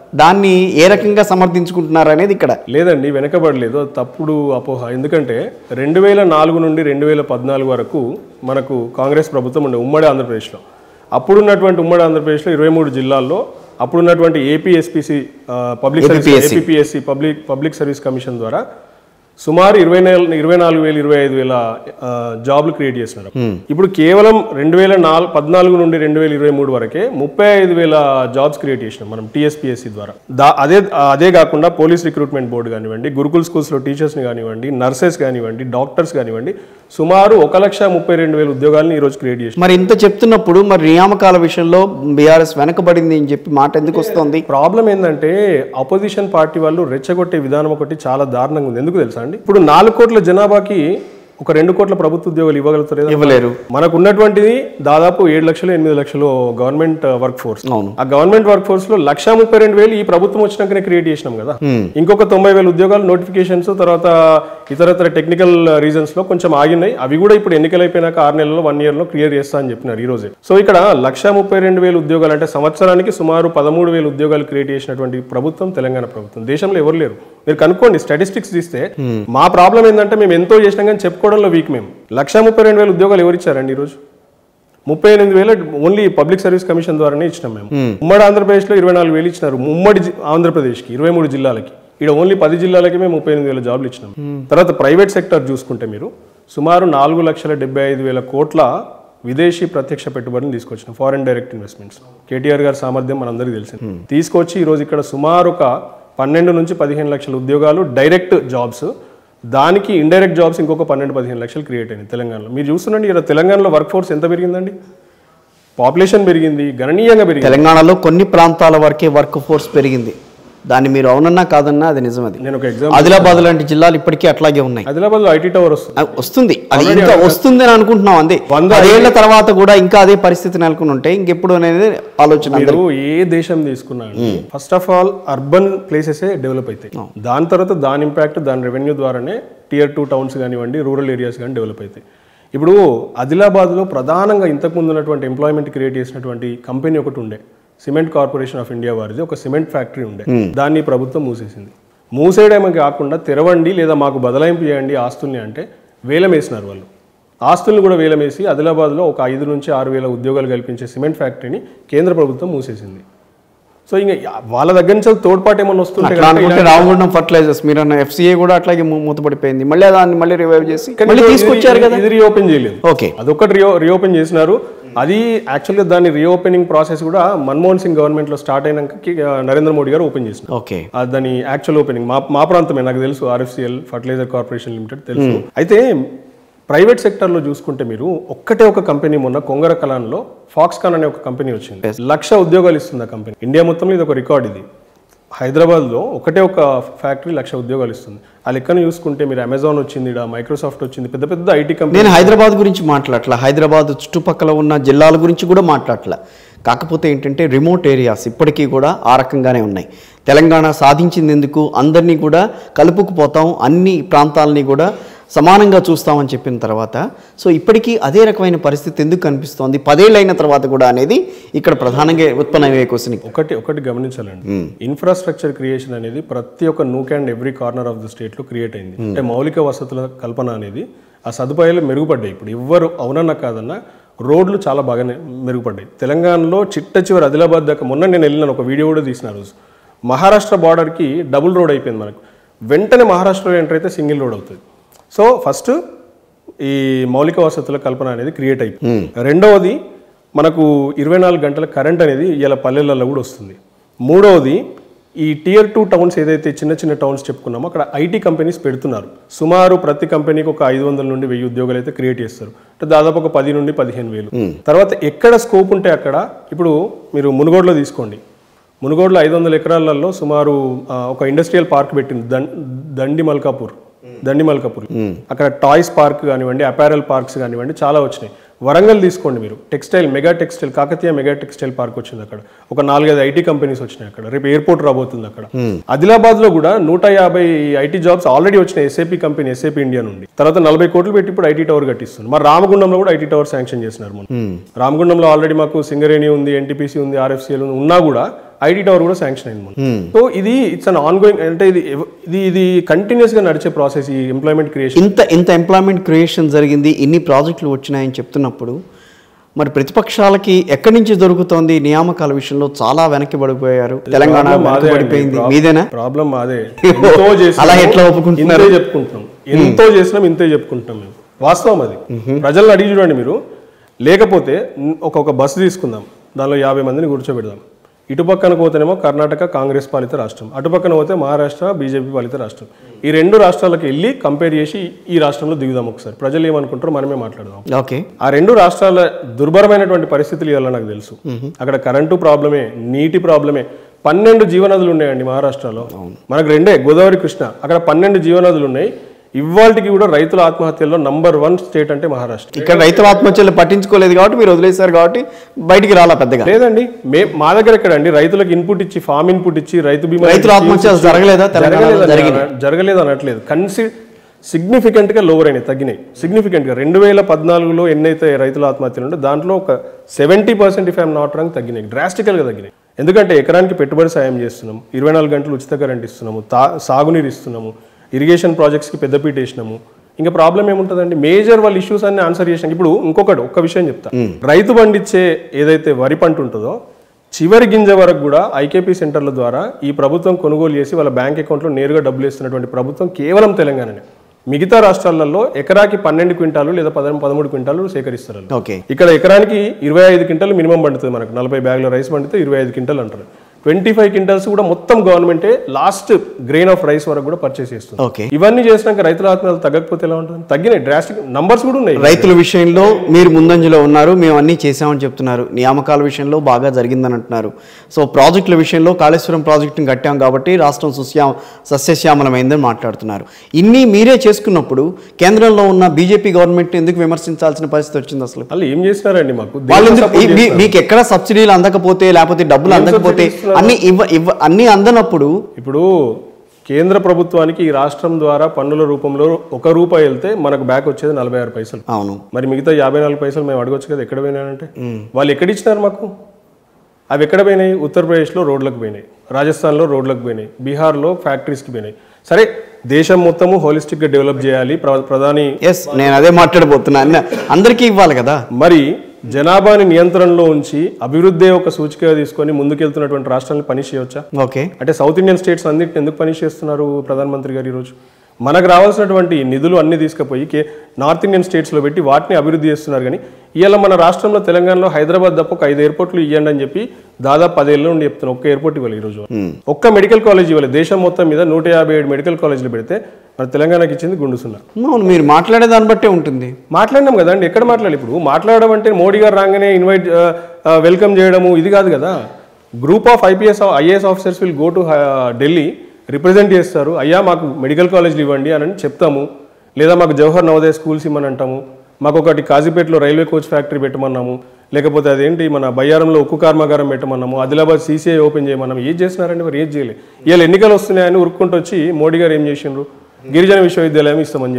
దాన్ని ఏ రకంగా సమర్థించుకుంటున్నారు అనేది ఇక్కడ లేదండి, వెనకబడలేదు, తప్పుడు అపోహ. ఎందుకంటే రెండు వేల నాలుగు నుండి రెండు వేల పద్నాలుగు వరకు మనకు కాంగ్రెస్ ప్రభుత్వం ఉండే ఉమ్మడి ఆంధ్రప్రదేశ్లో. అప్పుడున్నటువంటి ఉమ్మడి ఆంధ్రప్రదేశ్లో ఇరవై మూడు జిల్లాల్లో అప్పుడున్నటువంటి APSPC public service APPSC public public service commission ద్వారా సుమారు ఇరవై ఇరవై నాలుగు వేల ఇరవై ఐదు వేల జాబ్లు క్రియేట్ చేస్తున్నారు. ఇప్పుడు కేవలం రెండు వేల నాలుగు పద్నాలుగు నుండి రెండు వేల ఇరవై మూడు వరకే ముప్పై ఐదు వేల జాబ్స్ క్రియేట్ చేసినాం మనం టీఎస్పీఎస్సీ ద్వారా. దా అదే అదే కాకుండా పోలీస్ రిక్రూట్మెంట్ బోర్డు కానివ్వండి, గురుకుల్ స్కూల్స్లో టీచర్స్ని కానివ్వండి, నర్సెస్ కానివ్వండి, డాక్టర్స్ కానివ్వండి, సుమారు ఒక లక్ష ముప్పై రెండు వేల ఉద్యోగాలను ఈ రోజు క్రియేట్ చేసి. మరి ఇంత చెప్తున్నప్పుడు మరి నియామకాల విషయంలో బీఆర్ఎస్ వెనకబడింది అని చెప్పి మాట ఎందుకు వస్తుంది? ప్రాబ్లం ఏంటంటే అపోజిషన్ పార్టీ వాళ్ళు రెచ్చగొట్టే విధానం ఒకటి చాలా దారుణంగా ఉంది. ఎందుకు తెలుసా అండి? ఇప్పుడు నాలుగు కోట్ల జనాభాకి ఒక రెండు కోట్ల ప్రభుత్వ ఉద్యోగాలు ఇవ్వగలుగుతారు? ఇవ్వలేరు. మనకు ఉన్నటువంటిది దాదాపు ఏడు లక్షలు ఎనిమిది లక్షలు గవర్నమెంట్ వర్క్ ఫోర్స్. ఆ గవర్నమెంట్ వర్క్ ఫోర్స్ లో లక్ష ముప్పై రెండు వేలు ఈ ప్రభుత్వం వచ్చినాకనే క్రియేట్ చేసినాం కదా. ఇంకొక తొంభై వేల ఉద్యోగాలు నోటిఫికేషన్స్ తర్వాత ఇతరత్ర టెక్నికల్ రీజన్స్ లో కొంచెం ఆగినాయి. అవి కూడా ఇప్పుడు ఎన్నికలు అయిపోయినాక ఆరు నెలల్లో వన్ ఇయర్ లో క్లియర్ చేస్తా అని చెప్పినారు ఈ రోజే. సో ఇక్కడ లక్ష ముప్పై రెండు వేల ఉద్యోగాలు అంటే సంవత్సరానికి సుమారు పదమూడు వేల ఉద్యోగాలు క్రియేట్ చేసినటువంటి ప్రభుత్వం తెలంగాణ ప్రభుత్వం. దేశంలో ఎవరు లేరు. మీరు కనుక్కోండి, స్టాటిస్టిక్స్ తీస్తే. మా ప్రాబ్లం ఏంటంటే మేము ఎంతో చేసినాం కానీ చెప్పుకోవడంలో వీక్. మేము లక్ష ముప్పై రెండు వేల ఉద్యోగాలు ఎవరు ఇచ్చారండి ఈరోజు? ముప్పై ఎనిమిది వేల ఓన్లీ పబ్లిక్ సర్వీస్ కమిషన్ ద్వారానే ఇచ్చినాం మేము. ఉమ్మడి ఆంధ్రప్రదేశ్లో ఇరవై నాలుగు వేలు ఇచ్చినారు ఉమ్మడి ఆంధ్రప్రదేశ్కి ఇరవై మూడు జిల్లాలకి. ఇక్కడ ఓన్లీ పది జిల్లాలకి మేము ముప్పై ఎనిమిది వేల జాబ్లు ఇచ్చినాం. తర్వాత ప్రైవేట్ సెక్టర్ చూసుకుంటే మీరు సుమారు నాలుగు లక్షల డెబ్బై ఐదు వేల కోట్ల విదేశీ ప్రత్యక్ష పెట్టుబడిని తీసుకొచ్చినాం, ఫారెన్ డైరెక్ట్ ఇన్వెస్ట్మెంట్స్. కేటీఆర్ గారి సామర్థ్యం మనందరికీ తెలిసింది. తీసుకొచ్చి ఈరోజు ఇక్కడ సుమారు ఒక పన్నెండు నుంచి పదిహేను లక్షల ఉద్యోగాలు డైరెక్ట్ జాబ్స్, దానికి ఇండైరెక్ట్ జాబ్స్ ఇంకొక పన్నెండు పదిహేను లక్షలు క్రియేట్ అయినాయి తెలంగాణలో. మీరు చూస్తుండండి ఇక్కడ తెలంగాణలో వర్క్ ఫోర్స్ ఎంత పెరిగిందండి? పాపులేషన్ పెరిగింది, గణనీయంగా పెరిగింది. తెలంగాణలో కొన్ని ప్రాంతాల వరకే వర్క్ ఫోర్స్ పెరిగింది. దాన్ని మీరు అవునన్నా కాదన్నా అది నిజం. అది నేను ఒక ఎగ్జాంపుల్, ఆదిలాబాద్ లాంటి జిల్లాలు ఇప్పటికీ అట్లాగే ఉన్నాయి. ఆదిలాబాద్ లో ఐటీ టవర్ వస్తుంది వస్తుంది అది ఇంకా వస్తుంది అని అనుకుంటున్నాం. అంతే, వంద ఏళ్ల తర్వాత కూడా ఇంకా అదే పరిస్థితి నెలకొని ఉంటే ఇంకెప్పుడు అనేది ఆలోచన. మీరు ఏ దేశం తీసుకున్నా first of all urban places develop అవుతాయి. దాని తర్వాత దాని ఇంపాక్ట్ దాని రెవెన్యూ ద్వారానే టియర్ టూ టౌన్స్ కానివ్వండి, రూరల్ ఏరియాస్ కానీ డెవలప్ అవుతాయి. ఇప్పుడు ఆదిలాబాద్లో ప్రధానంగా ఇంతకుముందు ఉన్నటువంటి ఎంప్లాయ్మెంట్ క్రియేట్ చేసినటువంటి కంపెనీ ఒకటి ఉండే, సిమెంట్ కార్పొరేషన్ ఆఫ్ ఇండియా వారిది ఒక సిమెంట్ ఫ్యాక్టరీ ఉండే. దాన్ని ప్రభుత్వం మూసేసింది. మూసేయడమే కాకుండా తెరవండి లేదా మాకు బదలాయింపు చేయండి ఆస్తుల్ని అంటే వేలం వేసినారు వాళ్ళు. ఆస్తుల్ని కూడా వేలం వేసి ఆదిలాబాద్లో ఒక ఐదు నుంచి ఆరు వేల ఉద్యోగాలు కల్పించే సిమెంట్ ఫ్యాక్టరీని కేంద్ర ప్రభుత్వం మూసేసింది. సో ఇంకా వాళ్ళ దగ్గర నుంచి తోడ్పాటు ఏమన్నా వస్తుంటే రామగుండం ఫర్టిలైజర్స్ మీరు అన్న ఎఫ్సీఏ కూడా అట్లాగే మూతపడిపోయింది. మళ్ళీ దాన్ని మళ్ళీ రివైవ్ చేసి తీసుకొచ్చారు కదా. ఇది రీఓపెన్ చేయలేదు. ఓకే, అదొకటి రియో రీఓపెన్ చేసినారు. అది యాక్చువల్గా దాని రీఓపెనింగ్ ప్రాసెస్ కూడా మన్మోహన్ సింగ్ గవర్నమెంట్ లో స్టార్ట్ అయినాక నరేంద్ర మోడీ గారు ఓపెన్ చేసినారు. ఓకే, దాని యాక్చువల్ ఓపెనింగ్ మా మా ప్రాంతమే నాకు తెలుసు, ఆర్ఎఫ్సిఎల్ ఫర్టిలైజర్ కార్పొరేషన్ లిమిటెడ్ తెలుసు. అయితే ప్రైవేట్ సెక్టర్లో చూసుకుంటే మీరు ఒక్కటే ఒక కంపెనీ మొన్న కొంగర కలాన్లో ఫాక్స్కాన్ అనే ఒక కంపెనీ వచ్చింది. లక్ష ఉద్యోగాలు ఇస్తుంది ఆ కంపెనీ. ఇండియా మొత్తంలో ఇది ఒక రికార్డ్. ఇది హైదరాబాద్లో ఒకటే ఒక ఫ్యాక్టరీ లక్ష ఉద్యోగాలు ఇస్తుంది. ఆ లెక్కను చూసుకుంటే మీరు అమెజాన్ వచ్చింది, మైక్రోసాఫ్ట్ వచ్చింది, పెద్ద పెద్ద ఐటీ కంపెనీ. నేను హైదరాబాద్ గురించి మాట్లాడట్లా, హైదరాబాద్ చుట్టుపక్కల ఉన్న జిల్లాల గురించి కూడా మాట్లాడట్లా. కాకపోతే ఏంటంటే రిమోట్ ఏరియాస్ ఇప్పటికీ కూడా ఆ రకంగానే ఉన్నాయి. తెలంగాణ సాధించింది ఎందుకు, అందరినీ కూడా కలుపుకుపోతాం, అన్ని ప్రాంతాలని కూడా సమానంగా చూస్తామని చెప్పిన తర్వాత సో ఇప్పటికీ అదే రకమైన పరిస్థితి ఎందుకు కనిపిస్తోంది పదేళ్ళు అయిన తర్వాత కూడా అనేది ఇక్కడ ప్రధానంగా ఉత్పన్నమయ్యే క్వశ్చన్. ఒకటి ఒకటి గమనించాలండి, ఇన్ఫ్రాస్ట్రక్చర్ క్రియేషన్ అనేది ప్రతి ఒక్క nook and every corner of the స్టేట్లో క్రియేట్ అయింది. అంటే మౌలిక వసతుల కల్పన అనేది ఆ సదుపాయాలు మెరుగుపడ్డాయి. ఇప్పుడు ఎవ్వరు అవునన్నా కాదన్నా రోడ్లు చాలా బాగానే మెరుగుపడ్డాయి. తెలంగాణలో చిట్ట చివరి ఆదిలాబాద్ దాకా మొన్న నేను వెళ్ళినాను, ఒక వీడియో కూడా తీసిన రోజు. మహారాష్ట్ర బార్డర్కి డబుల్ రోడ్ అయిపోయింది మనకు. వెంటనే మహారాష్ట్రలో ఎంటర్ అయితే సింగిల్ రోడ్ అవుతుంది. సో ఫస్ట్ ఈ మౌలిక వసతుల కల్పన అనేది క్రియేట్ అయిపోయింది. రెండవది మనకు ఇరవై నాలుగు గంటల కరెంట్ అనేది ఇలా పల్లెలలో కూడా వస్తుంది. మూడవది ఈ టియర్ టూ టౌన్స్ ఏదైతే చిన్న చిన్న టౌన్స్ చెప్పుకున్నామో అక్కడ ఐటీ కంపెనీస్ పెడుతున్నారు. సుమారు ప్రతి కంపెనీకి ఒక ఐదు వందల నుండి వెయ్యి ఉద్యోగాలు అయితే క్రియేట్ చేస్తారు. అంటే దాదాపు ఒక పది నుండి పదిహేను వేలు. తర్వాత ఎక్కడ స్కోప్ ఉంటే అక్కడ, ఇప్పుడు మీరు మునుగోడులో తీసుకోండి, మునుగోడులో ఐదు వందల ఎకరాలలో సుమారు ఒక ఇండస్ట్రియల్ పార్క్ పెట్టింది, దండి మల్కాపూర్ దండి మల్కాపూర్ అక్కడ టాయ్స్ పార్క్ కానివ్వండి, అపారల్ పార్క్స్ కానివ్వండి చాలా వచ్చినాయి. వరంగల్ తీసుకోండి మీరు, textile mega textile Kakatiya mega textile park వచ్చింది. అక్కడ ఒక నాలుగైదు ఐటీ కంపెనీస్ వచ్చినాయి. అక్కడ రేపు ఎయిర్పోర్ట్ రాబోతుంది. అక్కడ ఆదిలాబాద్ లో కూడా నూట యాభై ఐటీ జాబ్స్ ఆల్రెడీ వచ్చినాయి ఎస్ఏపీ కంపెనీ, ఎస్ఏపీ ఇండియా నుండి. తర్వాత నలభై కోట్లు పెట్టి ఇప్పుడు ఐటీ టవర్ కట్టిస్తుంది. మరి రామగుండంలో కూడా ఐటీ టవర్ శాంక్షన్ చేసినారు. రామగుండంలో ఆల్రెడీ మాకు సింగరేణి ఉంది, ఎన్టీపీసీ ఉంది, ఆర్ఎఫ్సిఎల్ ఉంది, ఉన్నా కూడా ఐటీ టవర్ కూడా శాంక్షన్ అయింది మనం. సో ఇది ఇట్స్ అన్ ఆన్ గోయింగ్, అంటే ఇది ఇది ఇది కంటిన్యూస్ గా నడిచే ప్రాసెస్ ఈ ఎంప్లాయ్మెంట్ క్రియేషన్. ఇంత ఇంత ఎంప్లాయ్మెంట్ క్రియేషన్ జరిగింది, ఇన్ని ప్రాజెక్టులు వచ్చినాయని చెప్తున్నప్పుడు మరి ప్రతిపక్షాలకి ఎక్కడి నుంచి దొరుకుతోంది? నియామకాల విషయంలో చాలా వెనక్కి పడిపోయారు, తెలంగాణ పడిపోయింది. మీదేనా ప్రాబ్లం? మాదే. అలా ఎట్లా ఒప్పుకుంటున్నారు? ఇంతే చెప్పుకుంటున్నాం, ఎంతో చేసినాం, ఇంతే చెప్పుకుంటున్నాం మేము. వాస్తవం అది. ప్రజలను అడిగి చూడండి మీరు. లేకపోతే ఒక బస్సు తీసుకుందాం, దానిలో యాభై మందిని కూర్చోబెడదాం. ఇటు పక్కన పోతేనేమో కర్ణాటక కాంగ్రెస్ పాలిత రాష్ట్రం, అటు పక్కన పోతే మహారాష్ట్ర బీజేపీ పాలిత రాష్ట్రం. ఈ రెండు రాష్ట్రాలకు వెళ్ళి కంపేర్ చేసి ఈ రాష్ట్రంలో దిగుదాం ఒకసారి. ప్రజలు ఏమనుకుంటారో మనమే మాట్లాడదాం. ఓకే. ఆ రెండు రాష్ట్రాల దుర్భరమైనటువంటి పరిస్థితులు ఇవాళ నాకు తెలుసు. అక్కడ కరెంటు ప్రాబ్లమే, నీటి ప్రాబ్లమే. పన్నెండు జీవనదులు ఉన్నాయండి మహారాష్ట్రలో. మనకు రెండే, గోదావరి కృష్ణ. అక్కడ పన్నెండు జీవనదులు ఉన్నాయి. ఇవాళకి కూడా రైతుల ఆత్మహత్యల్లో నంబర్ వన్ స్టేట్ అంటే మహారాష్ట్ర. ఇక్కడ రైతుల ఆత్మహత్యలు పట్టించుకోలేదు కాబట్టి మీరు వదిలేశారు కాబట్టి బయటికి రాలా పెద్దగా. లేదండి, మే మా దగ్గర ఎక్కడండి రైతులకు ఇన్పుట్ ఇచ్చి, ఫామ్ ఇన్పుట్ ఇచ్చి రైతు బీమా. రైతుల ఆత్మహత్యలు జరగలేదా? జరగలేదు అనట్లేదు. కన్సి సిగ్నిఫికెంట్ గా లోవర్ అయినాయి, తగ్గినాయి సిగ్నిఫికెంట్ గా. రెండు వేల పద్నాలుగులో ఎన్నైతే రైతుల ఆత్మహత్యలు ఉంటే దాంట్లో ఒక seventy percent if I'm not wrong తగ్గినాయి, డ్రాస్టికల్ గా తగ్గినాయి. ఎందుకంటే ఎకరానికి పెట్టుబడి సాయం చేస్తున్నాము, ఇరవై నాలుగు గంటలు ఉచిత కరెంట్ ఇస్తున్నాము, తా సాగునీరు ఇస్తున్నాము, ఇరిగేషన్ ప్రాజెక్ట్స్కి పెద్దపీట వేసినాము. ఇంకా ప్రాబ్లం ఏముంటుందండి? మేజర్ వాళ్ళ ఇష్యూస్ అన్ని ఆన్సర్ చేసినాం. ఇప్పుడు ఇంకొకటి ఒక్క విషయం చెప్తా. రైతు పండించే ఏదైతే వరి పంట ఉంటుందో చివరి గింజ వరకు కూడా ఐకేపీ సెంటర్ల ద్వారా ఈ ప్రభుత్వం కొనుగోలు చేసి వాళ్ళ బ్యాంక్ అకౌంట్లో నేరుగా డబ్బులు వేస్తున్నటువంటి ప్రభుత్వం కేవలం తెలంగాణనే. మిగతా రాష్ట్రాలలో ఎకరాకి పన్నెండు క్వింటాలు లేదా పదమూడు పదమూడు క్వింటాలు సేకరిస్తారు. ఇక్కడ ఎకరానికి ఇరవై ఐదు క్వింటాలు మినిమం పండుతుంది. మనకు నలభై బ్యాగుల రైస్ పండితే ఇరవై ఐదు క్వింటాలు అంటారు. ట్వంటీ ఫైవ్ క్వింటల్స్ కూడా మొత్తం గవర్నమెంటే లాస్ట్ గ్రెయిన్ ఆఫ్ రైస్ వరకు కూడా పర్చేస్ చేస్తుంది. ఇవన్నీ చేసినాక రైతుల ఆత్మహత్యలు తగ్గకపోతే ఎలా ఉంటుంది? తగ్గినాయి, డ్రాస్టిక్ నంబర్స్ కూడా ఉన్నాయి. రైతుల విషయంలో మీరు ముందంజలో ఉన్నారు, మేము అన్ని చేసామని చెప్తున్నారు. నియామకాల విషయంలో బాగా జరిగిందని అంటున్నారు. సో ప్రాజెక్టుల విషయంలో కాళేశ్వరం ప్రాజెక్టును కట్టాం కాబట్టి రాష్ట్రం సుశ్యా సస్యశ్యామలమైందని మాట్లాడుతున్నారు. ఇన్ని మీరే చేసుకున్నప్పుడు కేంద్రంలో ఉన్న బీజేపీ గవర్నమెంట్ ఎందుకు విమర్శించాల్సిన పరిస్థితి వచ్చింది? అసలు వాళ్ళు ఏం చేస్తున్నారండి? మాకు మీకు ఎక్కడ సబ్సిడీలు అందకపోతే లేకపోతే డబ్బులు అందకపోతే అన్ని ఇవ్వ ఇవ్వ అన్ని అందనప్పుడు ఇప్పుడు కేంద్ర ప్రభుత్వానికి ఈ రాష్ట్రం ద్వారా పన్నుల రూపంలో ఒక రూపాయి వెళ్తే మనకు బ్యాక్ వచ్చేది నలభై ఆరు పైసలు. అవును. మరి మిగతా యాభై నాలుగు పైసలు మేము అడగొచ్చు కదా, ఎక్కడ పోయినాయంటే వాళ్ళు ఎక్కడ ఇచ్చినారు మాకు? అవి ఎక్కడ పోయినాయి? ఉత్తరప్రదేశ్లో రోడ్లకు పోయినాయి, రాజస్థాన్లో రోడ్లకు పోయినాయి, బీహార్లో ఫ్యాక్టరీస్కి పోయినాయి. సరే, దేశం మొత్తము హోలిస్టిక్గా డెవలప్ చేయాలి ప్రధాని. ఎస్, నేను అదే మాట్లాడబోతున్నా. అందరికీ ఇవ్వాలి కదా. మరి జనాభాని నియంత్రణలో ఉంచి అభివృద్ధి ఒక సూచికగా తీసుకొని ముందుకెళ్తున్నటువంటి రాష్ట్రాలను పనిష్ చేయవచ్చా? ఓకే. అంటే సౌత్ ఇండియన్ స్టేట్స్ అన్నిటిని ఎందుకు పనిష్ చేస్తున్నారు ప్రధానమంత్రి గారు ఈరోజు? మనకు రావాల్సినటువంటి నిధులు అన్ని తీసుకుపోయి కే నార్త్ ఇండియన్ స్టేట్స్లో పెట్టి వాటిని అభివృద్ధి చేస్తున్నారు. కానీ ఇవాళ మన రాష్ట్రంలో తెలంగాణలో హైదరాబాద్ తప్ప ఒక ఐదు ఎయిర్పోర్ట్లు ఇవ్వండి అని చెప్పి దాదాపు పదేళ్ళ నుండి చెప్తున్నాం. ఒక్క ఎయిర్పోర్ట్ ఇవ్వాలి ఈరోజు, ఒక్క మెడికల్ కాలేజ్ ఇవ్వాలి. దేశం మొత్తం మీద నూట యాభై ఏడు మెడికల్ కాలేజీలు పెడితే మన తెలంగాణకి ఇచ్చింది గుండు సున్నా. మీరు మాట్లాడే దాన్ని బట్టే ఉంటుంది. మాట్లాడినాం కదండి, ఎక్కడ మాట్లాడాలి? ఇప్పుడు మాట్లాడడం అంటే మోడీ గారు రాగానే ఇన్వైట్ వెల్కమ్ చేయడము ఇది కాదు కదా. Group of IPS IAS officers will go to Delhi, represent చేస్తారు. అయ్యా మాకు మెడికల్ కాలేజీలు ఇవ్వండి అని చెప్తాము, లేదా మాకు జవహర్ నవోదయ స్కూల్స్ ఇవ్వమని అంటాము, మాకు ఒకటి కాజీపేటలో రైల్వే కోచ్ ఫ్యాక్టరీ పెట్టమన్నాము, లేకపోతే అదేంటి మన బయ్యారంలో ఉక్కు కర్మాగారం పెట్టమన్నాము, ఆదిలాబాద్ సీసీఐ ఓపెన్ చేయమన్నాము. ఏం చేస్తున్నారండి మరి? ఏం చేయలేదు. ఇవాళ ఎన్నికలు వస్తున్నాయని ఉరుక్కుంటూ వచ్చి మోడీ గారు ఏం చేసిండ్రు? గిరిజన విశ్వవిద్యాలయం ఇస్తామని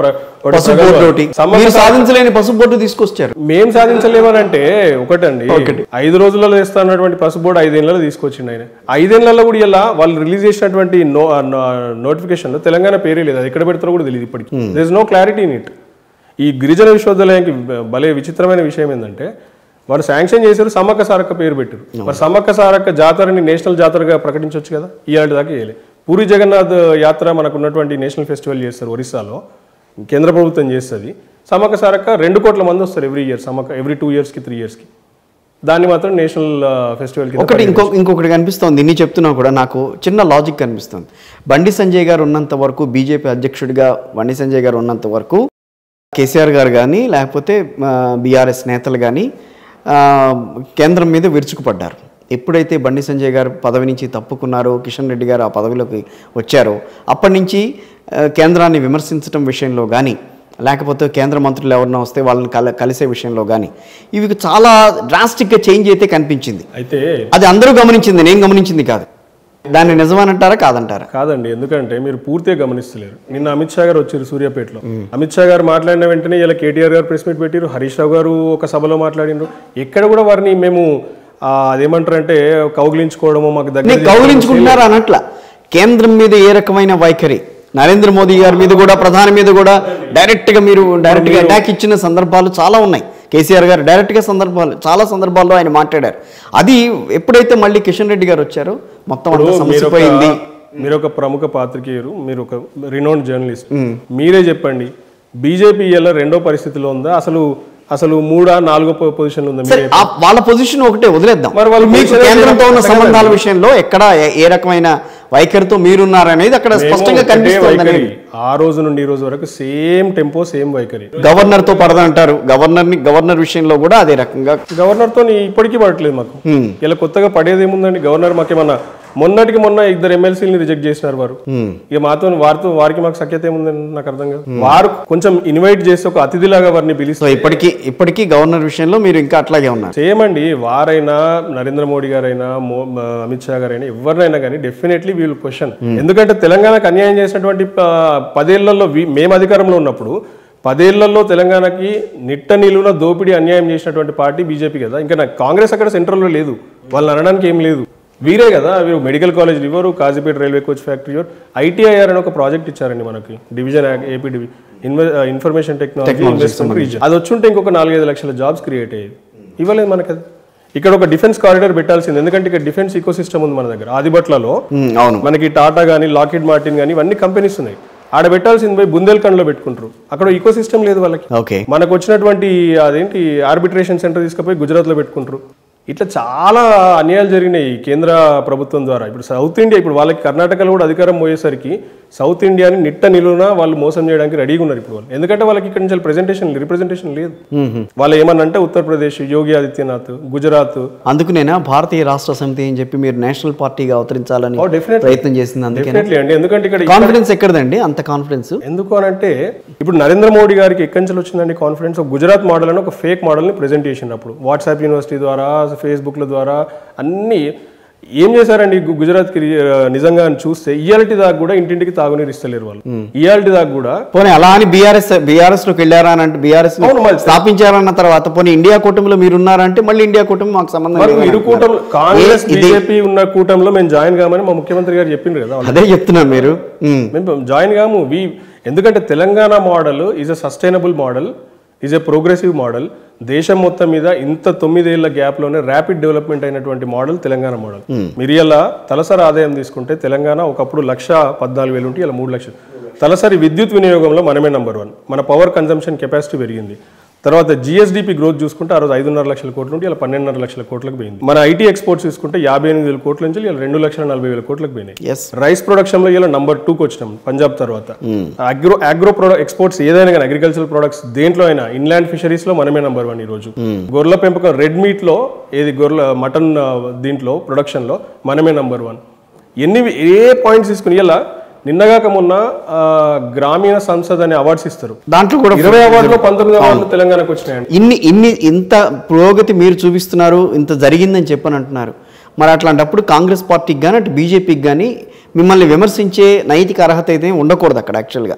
చెప్పి సాధించలేని పసుపు బోర్డు తీసుకొచ్చారు. మేం సాధించలేమనంటే ఒకటండి, ఐదు రోజులలో ఇస్తానటువంటి పసుపు బోర్డు ఐదేళ్లలో తీసుకొచ్చిండు ఆయన. ఐదేళ్లలో కూడా ఇలా వాళ్ళు రిలీజ్ చేసినటువంటి నో నోటిఫికేషన్ లో తెలంగాణ పేరే లేదు. అది ఎక్కడ పెడతారో కూడా తెలియదు ఇప్పటికి. There is no clarity in it. ఈ గిరిజన విశ్వవిద్యాలయానికి భలే విచిత్రమైన విషయం ఏంటంటే వారు శాంక్షన్ చేశారు, సమ్మక్క సారక్క పేరు పెట్టారు. మరి సమ్మక్క సారక్క జాతరని నేషనల్ జాతరగా ప్రకటించవచ్చు కదా, ఇవాళ దాకా వేయలే. పూరి జగన్నాథ్ యాత్ర మనకు ఉన్నటువంటి నేషనల్ ఫెస్టివల్ చేస్తారు ఒరిస్సాలో, కేంద్ర ప్రభుత్వం చేస్తుంది. సమ్మక్క సారక్క రెండు కోట్ల మంది వస్తారు every year, Sammakka every two ఇయర్స్కి త్రీ ఇయర్స్కి. దాన్ని మాత్రం నేషనల్ ఫెస్టివల్. ఒకటి ఇంకో ఇంకొకటి కనిపిస్తోంది, ఇన్ని చెప్తున్నా కూడా నాకు చిన్న లాజిక్ కనిపిస్తుంది. బండి సంజయ్ గారు ఉన్నంత వరకు, బీజేపీ అధ్యక్షుడిగా బండి సంజయ్ గారు ఉన్నంత వరకు కేసీఆర్ గారు కానీ లేకపోతే బీఆర్ఎస్ నేతలు కానీ కేంద్రం మీద విరుచుకుపడ్డారు. ఎప్పుడైతే బండి సంజయ్ గారు పదవి నుంచి తప్పుకున్నారో, కిషన్ రెడ్డి గారు ఆ పదవిలోకి వచ్చారో, అప్పటి నుంచి కేంద్రాన్ని విమర్శించడం విషయంలో కానీ లేకపోతే కేంద్ర మంత్రులు ఎవరైనా వస్తే వాళ్ళని కల కలిసే విషయంలో కానీ ఇవి చాలా డ్రాస్టిక్గా చేంజ్ అయితే కనిపించింది. అయితే అది అందరూ గమనించింది, నేను గమనించింది కాదు. దాన్ని నిజమనంటారా కాదంటారా? కాదండి, ఎందుకంటే మీరు పూర్తిగా గమనిస్తలేరు. నిన్న అమిత్ షా గారు వచ్చారు సూర్యాపేటలో. అమిత్ షా గారు మాట్లాడిన వెంటనే ఇలా కేటీఆర్ గారు ప్రెస్ మీట్ పెట్టారు, హరీష్ రావు గారు ఒక సభలో మాట్లాడినారు. ఎక్కడ కూడా వారిని మేము అదేమంటారంటే కౌగిలించుకోవడము మాకు దగ్గర కౌగిలించుకుంటున్నారు అన్నట్ల కేంద్రం మీద ఏ రకమైన వైఖరి నరేంద్ర మోదీ గారి మీద కూడా ప్రధాని మీద కూడా డైరెక్ట్గా మీరు డైరెక్ట్గా అటాక్ ఇచ్చిన సందర్భాలు చాలా ఉన్నాయి. కేసీఆర్ గారు డైరెక్ట్గా సందర్భాలు చాలా సందర్భాల్లో ఆయన మాట్లాడారు. అది ఎప్పుడైతే మళ్ళీ కిషన్ రెడ్డి గారు వచ్చారో మొత్తం అంతా సమసిపోయింది. మీరు ఒక ప్రముఖ పాత్రికేయురు, మీరు ఒక రినౌండ్ జర్నలిస్ట్, మీరే చెప్పండి బీజేపీ ఇలా రెండో పరిస్థితిలో ఉందా, అసలు అసలు మూడా నాలుగో పొజిషన్ ఉందా? వాళ్ళ పొజిషన్ ఒకటే వదిలేద్దాం. మరి వాళ్ళు మీకు కేంద్రంతో ఉన్న సంబంధాల విషయంలో ఎక్కడ ఏ రకమైన వైఖరితో మీరున్నారనేది అక్కడ స్పష్టంగా కనిపిస్తుంది. ఆ రోజు నుండి ఈ రోజు వరకు సేమ్ టెంపో సేమ్ వైఖరి. గవర్నర్ తో పడదంటారు, గవర్నర్ ని గవర్నర్ విషయంలో కూడా అదే రకంగా. గవర్నర్ తో ఇప్పటికీ పడట్లేదు మాకు. ఇలా కొత్తగా పడేది ఏముందండి? గవర్నర్ మాకేమన్నా మొన్నటికి మొన్న ఇద్దరు ఎమ్మెల్సీని రిజెక్ట్ చేసినారు వారు. ఇక మాతో వారితో వారికి మాకు సఖ్యత ఏముందని నాకు అర్థం కాదు. వారు కొంచెం ఇన్వైట్ చేసి ఒక అతిథిలాగా వారిని పిలిస్తే ఇప్పటికీ ఇప్పటికీ గవర్నర్ విషయంలో మీరు ఇంకా అట్లాగే ఉన్నారు. చేయమండి. వారైనా నరేంద్ర మోడీ గారైనా అమిత్ షా గారైనా ఎవరినైనా కానీ డెఫినెట్లీ వీళ్ళు క్వశ్చన్. ఎందుకంటే తెలంగాణకు అన్యాయం చేసినటువంటి పదేళ్లలో మేము అధికారంలో ఉన్నప్పుడు పదేళ్లలో తెలంగాణకి నిట్ట నిలువున దోపిడీ అన్యాయం చేసినటువంటి పార్టీ బీజేపీ కదా. ఇంకా నాకు కాంగ్రెస్ అక్కడ సెంట్రల్లో లేదు, వాళ్ళని అనడానికి ఏం లేదు. వీరే కదా వీరు మెడికల్ కాలేజ్ ఇవ్వరు, కాజీపేట రైల్వే కోచ్ ఫ్యాక్టరీ ఇవ్వరు. ఐటీఐఆర్ అని ఒక ప్రాజెక్ట్ ఇచ్చారండి మనకి, డివిజన్ ఏపీ డివి ఇన్ఫర్మేషన్ టెక్నాలజీ ఇన్వెస్ట్మెంట్ రీజన్. అది వచ్చుంటే ఇంకొక నాలుగైదు లక్షల జాబ్స్ క్రియేట్ అయ్యేది. ఇవ్వలేదు మనకి. అది ఇక్కడ ఒక డిఫెన్స్ కారిడార్ పెట్టాల్సింది, ఎందుకంటే ఇక్కడ డిఫెన్స్ ఈకో సిస్టమ్ ఉంది మన దగ్గర. ఆదిబట్లలో మనకి టాటా కానీ లాకిడ్ మార్టిన్ కానీ ఇవన్నీ కంపెనీస్ ఉన్నాయి. ఆడ పెట్టాల్సింది పోయి బుందేల్ఖండ్ లో పెట్టుకుంటారు. అక్కడ ఈకో సిస్టమ్ లేదు వాళ్ళకి. మనకు వచ్చినటువంటి అదేంటి ఆర్బిట్రేషన్ సెంటర్ తీసుకుపోయి గుజరాత్ లో పెట్టుకుంటారు. ఇట్లా చాలా అన్యాయాలు జరిగినాయి కేంద్ర ప్రభుత్వం ద్వారా. ఇప్పుడు సౌత్ ఇండియా, ఇప్పుడు వాళ్ళకి కర్ణాటకలో కూడా అధికారం పోయేసరికి సౌత్ ఇండియాని నిట్ట నిలువున వాళ్ళు మోసం చేయడానికి రెడీగా ఉన్నారు ఇప్పుడు వాళ్ళు. ఎందుకంటే వాళ్ళకి ఇక్కడ నుంచి ప్రెజెంటేషన్ రిప్రజెంటేషన్ లేదు. వాళ్ళు ఏమన్నా అంటే ఉత్తరప్రదేశ్ యోగి ఆదిత్యనాథ్, గుజరాత్. అందుకునేనా భారతీయ రాష్ట్ర సమితి అని చెప్పి మీరు నేషనల్ పార్టీగా అవతరించాలని ప్రయత్నం చేసింది. డెఫినెట్లీ అండి. ఎందుకంటే ఇక్కడ కాన్ఫిడెన్స్ ఎక్కడదండి అంత కాన్ఫిడెన్స్? ఎందుకు అని అంటే ఇప్పుడు నరేంద్ర మోడీ గారికి ఎక్కడి నుంచి వచ్చిందండి కాన్ఫిడెన్స్? గుజరాత్ మోడల్ అని ఒక ఫేక్ మోడల్ని ప్రెజెంట్ చేసినప్పుడు వాట్సాప్ యూనివర్సిటీ ద్వారా, ఫేస్బుక్ల ద్వారా అన్ని ఏం చేశారండి గుజరాత్కి నిజంగా చూస్తే ఇయాలిటీ దాకా కూడా ఇంటింటికి తాగునీరు ఇస్తలేరు వాళ్ళు. ఇయాలిటీ దాకా కూడా పోనీ అలా అని బీఆర్ఎస్ బీఆర్ఎస్ లోకి వెళ్ళారా అని అంటే బీఆర్ఎస్ స్థాపించారన్న తర్వాత పోనీ ఇండియా కూటమిలో మీరు ఉన్నారంటే మళ్ళీ ఇండియా కూటమి మాకు సంబంధం. ఇరు కూటమి కాంగ్రెస్ బీజేపీ ఉన్న కూటమిలో మేము జాయిన్ కామని మా ముఖ్యమంత్రి గారు చెప్పిండ్రు కదా. అదే చెప్తున్నారు మీరు. మేము జాయిన్ కాము. వి ఎందుకంటే Telangana model is a sustainable model, is a progressive model. దేశం మొత్తం మీద ఇంత తొమ్మిదేళ్ల గ్యాప్ లోనే ర్యాపిడ్ డెవలప్మెంట్ అయినటువంటి మోడల్ తెలంగాణ మోడల్. మీరు ఇలా తలసరి ఆదాయం తీసుకుంటే తెలంగాణ ఒకప్పుడు లక్ష పద్నాలుగు వేలు ఉంటే ఇలా మూడు లక్షలు. తలసరి విద్యుత్ వినియోగంలో మనమే నంబర్ వన్. మన పవర్ కన్జంప్షన్ కెపాసిటీ పెరిగింది. తర్వాత జిఎస్డిపి గ్రోత్ చూసుకుంటే ఆ రోజు ఐదున్నర లక్షల కోట్ల నుండి ఇలా పన్నెండున్నర లక్షల కోట్లకు పోయింది. మన ఐటీ ఎక్స్పోర్ట్స్ చూసుకుంటే యాభై ఎనిమిది వేల కోట్ల నుంచి ఇలా రెండు లక్షల నలభై వేల కోట్లకు పోయినాయి. రైస్ ప్రొడక్షన్ లో ఇలా నంబర్ టూకి వచ్చినాం పంజాబ్ తర్వాత. అగ్రో అగ్రో ప్రొడక్ట్ ఎక్స్పోర్ట్స్ ఏదైనా కానీ అగ్రికల్చర్ ప్రొడక్ట్స్ దేంట్లో అయినా ఇన్లాండ్ ఫిషరీస్ లో మనమే నంబర్ వన్. ఈ రోజు గొర్రెల పెంపకం రెడ్ మీట్ లో ఏది గొర్రెల మటన్ దీంట్లో ప్రొడక్షన్ లో మనమే నంబర్ వన్. ఎన్ని ఏ పాయింట్స్ తీసుకుని ఇలా నిన్నగాక మొన్న గ్రామీణ సంసద్ అనే అవార్డ్స్ ఇస్తారు, దాంట్లో కూడా ఇరవై అవార్డులో పంతొమ్మిది అవార్డులు తెలంగాణకు వచ్చినాయండి. ఇన్ని ఇన్ని ఇంత పురోగతి మీరు చూపిస్తున్నారు, ఇంత జరిగిందని చెప్పని అంటున్నారు. మరి అట్లాంటప్పుడు కాంగ్రెస్ పార్టీకి కానీ అటు బీజేపీకి కానీ మిమ్మల్ని విమర్శించే నైతిక అర్హత అయితే ఉండకూడదు అక్కడ. యాక్చువల్గా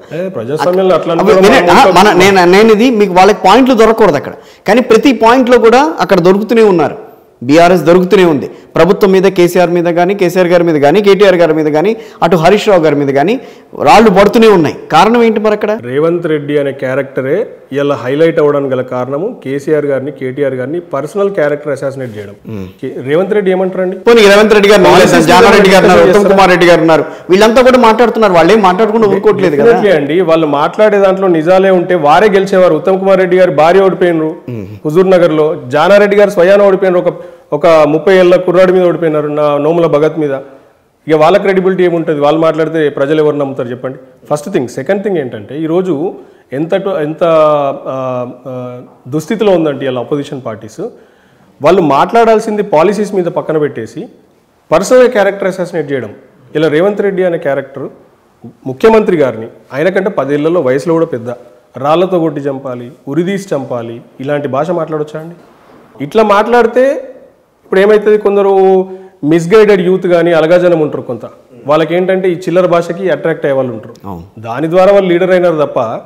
మన నేను నేను ఇది మీకు వాళ్ళకి పాయింట్లు దొరకకూడదు అక్కడ, కానీ ప్రతి పాయింట్లో కూడా అక్కడ దొరుకుతూనే ఉన్నారు. బీఆర్ఎస్ దొరుకుతూనే ఉంది ప్రభుత్వం మీద, కేసీఆర్ మీద కానీ, కేసీఆర్ గారి మీద కానీ, కేటీఆర్ గారి మీద కానీ, అటు హరీష్ రావు గారి మీద కానీ రాళ్లు పడుతూనే ఉన్నాయి. కారణం ఏంటి మరి అక్కడ? రేవంత్ రెడ్డి అనే క్యారెక్టరే ఇలా హైలైట్ అవ్వడానికి గల కారణము కేసీఆర్ గారిని, కేటీఆర్ గారిని పర్సనల్ క్యారెక్టర్ అసాసినేట్ చేయడం. రేవంత్ రెడ్డి ఏమంటారండి? పోనీ రేవంత్ రెడ్డి గారు, జానారెడ్డి గారు, ఉత్తమ్ కుమార్ రెడ్డి గారు ఉన్నారు, వీళ్ళంతా కూడా మాట్లాడుతున్నారు. వాళ్ళు ఏం మాట్లాడుకుంటూ ఊరుకోవట్లేదు కదా అండి. వాళ్ళు మాట్లాడే దాంట్లో నిజాలే ఉంటే వారే గెలిచేవారు. ఉత్తమ్ కుమార్ రెడ్డి గారు భార్య ఓడిపోయినారు హుజూర్ నగర్ లో, జానారెడ్డి గారు స్వయాన ఓడిపోయినారు, ఒక ఒక ముప్పై ఏళ్ళ కుర్రాడి మీద ఓడిపోయినారు, నా నోముల భగత్ మీద. ఇక వాళ్ళ క్రెడిబిలిటీ ఏముంటుంది? వాళ్ళు మాట్లాడితే ప్రజలు ఎవరు నమ్ముతారు చెప్పండి? First thing. సెకండ్ థింగ్ ఏంటంటే ఈరోజు ఎంత ఎంత దుస్థితిలో ఉందంటే ఇలా అపోజిషన్ పార్టీస్ వాళ్ళు మాట్లాడాల్సింది పాలసీస్ మీద పక్కన పెట్టేసి పర్సనల్ క్యారెక్టర్ అసాసినేట్ చేయడం. ఇలా రేవంత్ రెడ్డి అనే క్యారెక్టర్ ముఖ్యమంత్రి గారిని ఆయన కంటే పదేళ్లలో వయసులో కూడా పెద్ద, రాళ్లతో కొట్టి చంపాలి, ఉరిదీసి చంపాలి, ఇలాంటి భాష మాట్లాడొచ్చా అండి? ఇట్లా మాట్లాడితే ఇప్పుడు ఏమవుతుంది, కొందరు మిస్గైడెడ్ యూత్ కానీ అలగాజనం ఉంటారు కొంత, వాళ్ళకి ఏంటంటే ఈ చిల్లర భాషకి అట్రాక్ట్ అయ్యే వాళ్ళు ఉంటారు. దాని ద్వారా వాళ్ళు లీడర్ అయినారు తప్ప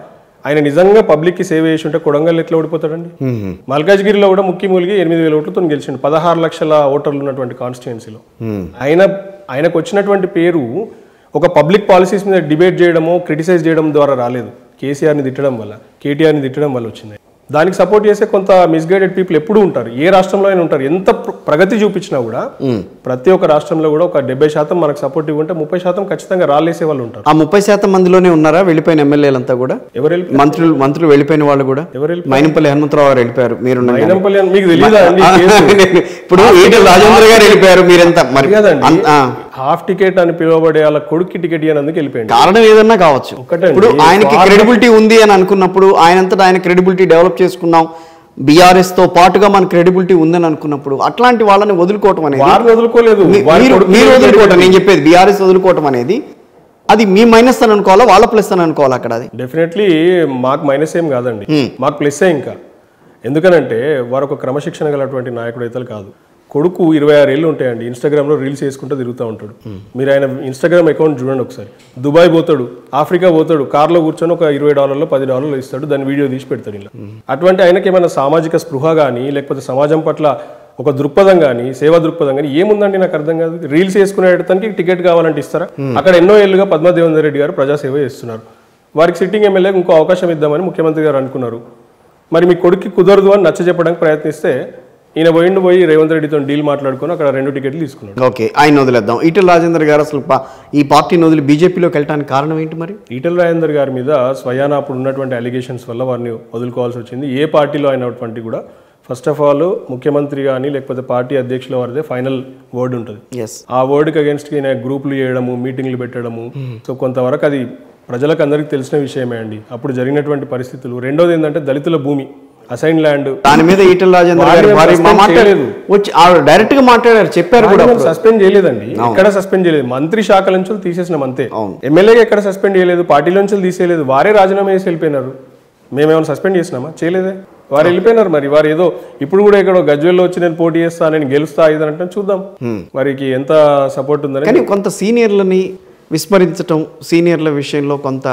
ఆయన నిజంగా పబ్లిక్ కి సేవ చేసి ఉంటే కొడంగల్ ఎట్లా ఓడిపోతాడండి? మల్కాజ్గిరిలో కూడా ముక్కి మూలిగి ఎనిమిది వేల ఓట్లతో గెలిచిండు, పదహారు లక్షల ఓటర్లు ఉన్నటువంటి కాన్స్టిట్యున్సీలో. ఆయన ఆయనకు వచ్చినటువంటి పేరు ఒక పబ్లిక్ పాలసీస్ మీద డిబేట్ చేయడమో క్రిటిసైజ్ చేయడం ద్వారా రాలేదు, కేసీఆర్ని తిట్టడం వల్ల, కేటీఆర్ని తిట్టడం వల్ల వచ్చింది. దానికి సపోర్ట్ చేసే కొంత మిస్గైడెడ్ పీపుల్ ఎప్పుడూ ఉంటారు, ఏ రాష్ట్రంలో అయినా ఉంటారు. ఎంత ప్రగతి చూపించినా కూడా ప్రతి ఒక్క రాష్ట్రంలో కూడా ఒక డెబ్బై శాతం మనకు సపోర్ట్ ఇవ్వంటే ముప్పై శాతం ఖచ్చితంగా రాలేసే వాళ్ళు ఉంటారు. ఆ ముప్పై శాతం మందిలోనే ఉన్నారా వెళ్ళిపోయిన ఎమ్మెల్యేలంతా కూడా? ఎవరు మంత్రులు మంత్రులు వెళ్ళిపోయిన వాళ్ళు కూడా? ఎవరు? మైనంపల్లి హనుమంతరావు గారు వెళ్ళిపోయారు, మీరు మైనంపల్లి మీకు తెలియదా అండి? ఇప్పుడు ఈటెల రాజేంద్ర గారు వెళ్ళిపోయారు, మీరెంత మరి కదండి. హాఫ్ టికెట్ అని పిలువబడే వాళ్ళ కొడుక్కి టికెట్ ఇవ్వనందుకు వెళ్ళిపోయింది. కారణం ఏదన్నా కావచ్చు. ఇప్పుడు ఆయనకి క్రెడిబిలిటీ ఉంది అని అనుకున్నప్పుడు, ఆయనంతటా ఆయన క్రెడిబిలిటీ డెవలప్ చేసుకున్నాం, బీఆర్ఎస్ తో పాటుగా మన క్రెడిబిలిటీ ఉందని అనుకున్నప్పుడు అట్లాంటి వాళ్ళని వదులుకోవటం అనేది వదులుకోలేదు మీరు వదులుకోవటం, నేను చెప్పేది బీఆర్ఎస్ వదులుకోవటం అనేది అది మీ మైనస్ అని అనుకోవాలా, వాళ్ళ ప్లస్ అని అనుకోవాలి? అక్కడ అది డెఫినెట్లీ మాకు మైనస్ ఏం కాదండి, మాకు ప్లస్సే. ఇంకా ఎందుకనంటే వారు ఒక క్రమశిక్షణ గలటువంటి నాయకుడు అయితే కాదు. కొడుకు ఇరవై ఆరు ఏళ్ళు ఉంటాయండి, ఇన్స్టాగ్రామ్లో రీల్స్ చేసుకుంటూ తిరుగుతూ ఉంటాడు. మీరు ఆయన ఇన్స్టాగ్రామ్ అకౌంట్ చూడండి ఒకసారి. దుబాయ్ పోతాడు, ఆఫ్రికా పోతాడు, కార్లో కూర్చొని ఒక ఇరవై డాలర్లో పది డాలర్లు ఇస్తాడు, దాన్ని వీడియో తీసి పెడతాడు. ఇలా అటువంటి ఆయనకి ఏమైనా సామాజిక స్పృహ కానీ లేకపోతే సమాజం పట్ల ఒక దృక్పథం కానీ సేవా దృక్పథం కానీ ఏముందండి నాకు అర్థం కాదు. రీల్స్ చేసుకునేటానికి టికెట్ కావాలంటే ఇస్తారా? అక్కడ ఎన్నో ఏళ్ళుగా పద్మదేవేందర్ రెడ్డి గారు ప్రజాసేవ చేస్తున్నారు, వారికి సిట్టింగ్ ఎమ్మెల్యేకి ఇంకో అవకాశం ఇద్దామని ముఖ్యమంత్రి గారు అనుకున్నారు. మరి మీ కొడుక్కి కుదరదు అని నచ్చ చెప్పడానికి ప్రయత్నిస్తే ఈయన పోయిండు పోయి రేవంత్ రెడ్డితో డీల్ మాట్లాడుకుని అక్కడ రెండు టికెట్లు తీసుకున్నాడు. ఓకే, ఆయన వదిలేద్దాం. ఈటెల రాజేందర్ గారు అసలు ఈ పార్టీని వదిలి బీజేపీలోకి వెళ్ళడానికి కారణం ఏంటి మరి? ఈటెల రాజేందర్ గారి మీద స్వయాన అప్పుడు ఉన్నటువంటి అలిగేషన్స్ వల్ల వారిని వదులుకోవాల్సి వచ్చింది. ఏ పార్టీలో అయినటువంటి కూడా ఫస్ట్ ఆఫ్ ఆల్ ముఖ్యమంత్రి కానీ లేకపోతే పార్టీ అధ్యక్షుల వారిదే ఫైనల్ వర్డ్ ఉంటుంది. ఆ వర్డ్కి అగేన్స్ట్ ఈయన గ్రూపులు చేయడము, మీటింగ్లు పెట్టడము, సో కొంతవరకు అది ప్రజలకు అందరికీ తెలిసిన విషయమే అండి అప్పుడు జరిగినటువంటి పరిస్థితులు. రెండోది ఏంటంటే దళితుల భూమి అసైన్ ల్యాండ్, దాని మీద ఈటెల రాజేందర్ గారు డైరెక్ట్ గా మాట్లాడారు, చెప్పారు కూడా. సస్పెండ్ చేయలేదండి, ఎక్కడ సస్పెండ్ చేయలేదు, మంత్రి శాఖల నుంచి తీసేసినాం అంతే. ఎమ్మెల్యేగా ఎక్కడ సస్పెండ్ చేయలేదు, పార్టీల నుంచి తీసేయలేదు, వారే రాజీనామా చేసి వెళ్ళిపోయినారు. మేమేమైనా సస్పెండ్ చేసినామా? చేయలేదే, వారు వెళ్ళిపోయినారు. మరి వారు ఏదో ఇప్పుడు కూడా ఇక్కడ గజ్వేల్లో వచ్చి నేను పోటీ చేస్తా, నేను గెలుస్తా ఇదంటే చూద్దాం వారికి ఎంత సపోర్ట్ ఉందని. కానీ కొంత సీనియర్లని విస్మరించటం, సీనియర్ల విషయంలో కొంత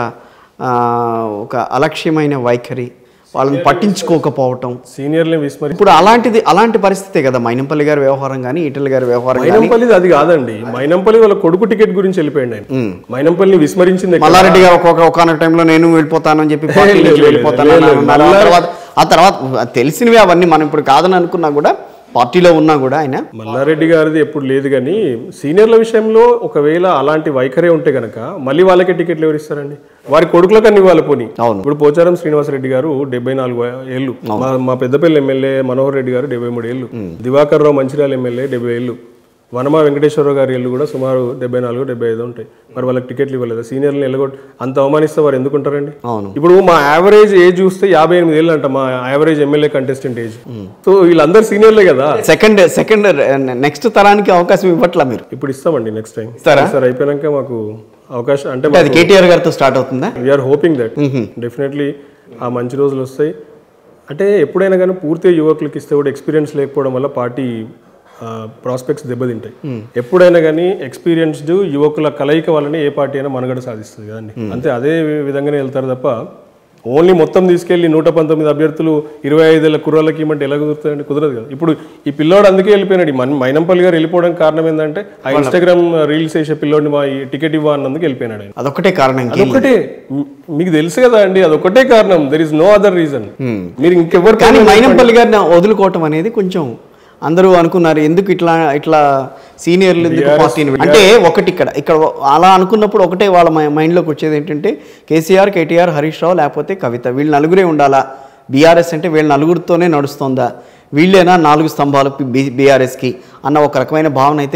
ఒక అలక్ష్యమైన వైఖరి, వాళ్ళని పట్టించుకోకపోవటం, సీనియర్ని విస్మరి ఇప్పుడు అలాంటిది అలాంటి పరిస్థితే కదా మైనంపల్లి గారి వ్యవహారం కానీ ఈటెల గారి వ్యవహారం. మైనంపల్లి అది కాదండి, మైనంపల్లి వాళ్ళ కొడుకు టికెట్ గురించి వెళ్ళిపోయింది ఆయన. మైనంపల్లిని విస్మరించింది మల్లారెడ్డి గారు ఒక టైంలో నేను వెళ్ళిపోతానని చెప్పి వెళ్ళిపోతాను, ఆ తర్వాత తెలిసినవి అవన్నీ మనం ఇప్పుడు కాదని అనుకున్నా కూడా పార్టీలో ఉన్నా కూడా ఆయన. మల్లారెడ్డి గారిది ఎప్పుడు లేదు, కానీ సీనియర్ల విషయంలో ఒకవేళ అలాంటి వైఖరే ఉంటే కనుక మళ్ళీ వాళ్ళకే టికెట్లు ఎవరు ఇస్తారండి? వారి కొడుకులకు అన్ని వాళ్ళ పోనీ. ఇప్పుడు పోచారం శ్రీనివాసరెడ్డి గారు డెబ్బై నాలుగు ఏళ్ళు, మా పెద్దపల్లి ఎమ్మెల్యే మనోహర్ రెడ్డి గారు డెబ్బై మూడు ఏళ్ళు, దివాకర్ రావు మంచిర్యాల ఎమ్మెల్యే డెబ్బై ఏళ్ళు, వనమా వెంకటేశ్వరరావు గారి ఏళ్ళు కూడా సుమారు డెబ్బై నాలుగు డెబ్బై ఐదు ఉంటాయి. మరి వాళ్ళకి టికెట్లు ఇవ్వలేదు, సీనియర్లు ఎల్లగొట్టి అంత అవమానిస్తే వారు ఎందుకుంటారండి? ఇప్పుడు మా యావరేజ్ ఏజ్ చూస్తే యాభై ఎనిమిది ఏళ్ళు అంట మా average MLA contestant age. So వీళ్ళందరూ సీనియర్లే కదా. సెకండ్ సెకండ్ నెక్స్ట్ తరానికి అవకాశం ఇవ్వట్లా మీరు? ఇప్పుడు ఇస్తామండి నెక్స్ట్ టైం సార్ అయిపోయాక మాకు అవకాశం. అంటే అది కేటీఆర్ గారితో స్టార్ట్ అవుతుందా? వీఆర్ హోపింగ్ దట్ డెఫినెట్లీ ఆ మంచి రోజులు వస్తాయి. అంటే ఎప్పుడైనా కానీ పూర్తిగా యువకులకి ఇస్తే కూడా ఎక్స్పీరియన్స్ లేకపోవడం వల్ల పార్టీ ప్రాస్పెక్ట్స్ దెబ్బతింటాయి. ఎప్పుడైనా కానీ ఎక్స్పీరియన్స్డ్ యువకుల కలయిక వల్లనే ఏ పార్టీ అయినా మనుగడ సాధిస్తుంది కదండి. అంతే అదే విధంగానే వెళ్తారు తప్ప ఓన్లీ మొత్తం తీసుకెళ్లి నూట పంతొమ్మిది అభ్యర్థులు ఇరవై ఐదేళ్ల కుర్రాళ్ళకి ఇవ్వమంటే ఎలా కుదురుతాయండి? కుదరదు కదా. ఇప్పుడు ఈ పిల్లోడు అందుకే వెళ్ళిపోయినాడు. మైనంపల్లి గారు వెళ్ళిపోవడానికి కారణం ఏంటంటే ఆ ఇన్స్టాగ్రామ్ రీల్స్ వేసే పిల్లోడిని మా టికెట్ ఇవ్వ అన్నందుకు వెళ్ళిపోయినాడు. అదొకటే కారణం, అదొకటే మీకు తెలుసు కదా అండి, అదొకటే కారణం. There is no other reason. మీరు ఇంకెవరు కానీ మైనంపల్లి గారిని వదులుకోవటం అనేది కొంచెం అందరూ అనుకున్నారు, ఎందుకు ఇట్లా ఇట్లా సీనియర్లు ఎందుకు పార్టీని అంటే ఒకటి ఇక్కడ ఇక్కడ అలా అనుకున్నప్పుడు ఒకటే వాళ్ళ మైండ్లోకి వచ్చేది ఏంటంటే కేసీఆర్, కేటీఆర్, హరీష్ రావు లేకపోతే కవిత, వీళ్ళు నలుగురే ఉండాలా. బీఆర్ఎస్ అంటే వీళ్ళ నలుగురితోనే నడుస్తుందా, వీళ్ళేనా నాలుగు స్తంభాలు బీఆర్ఎస్కి అన్న ఒక రకమైన భావన అయితే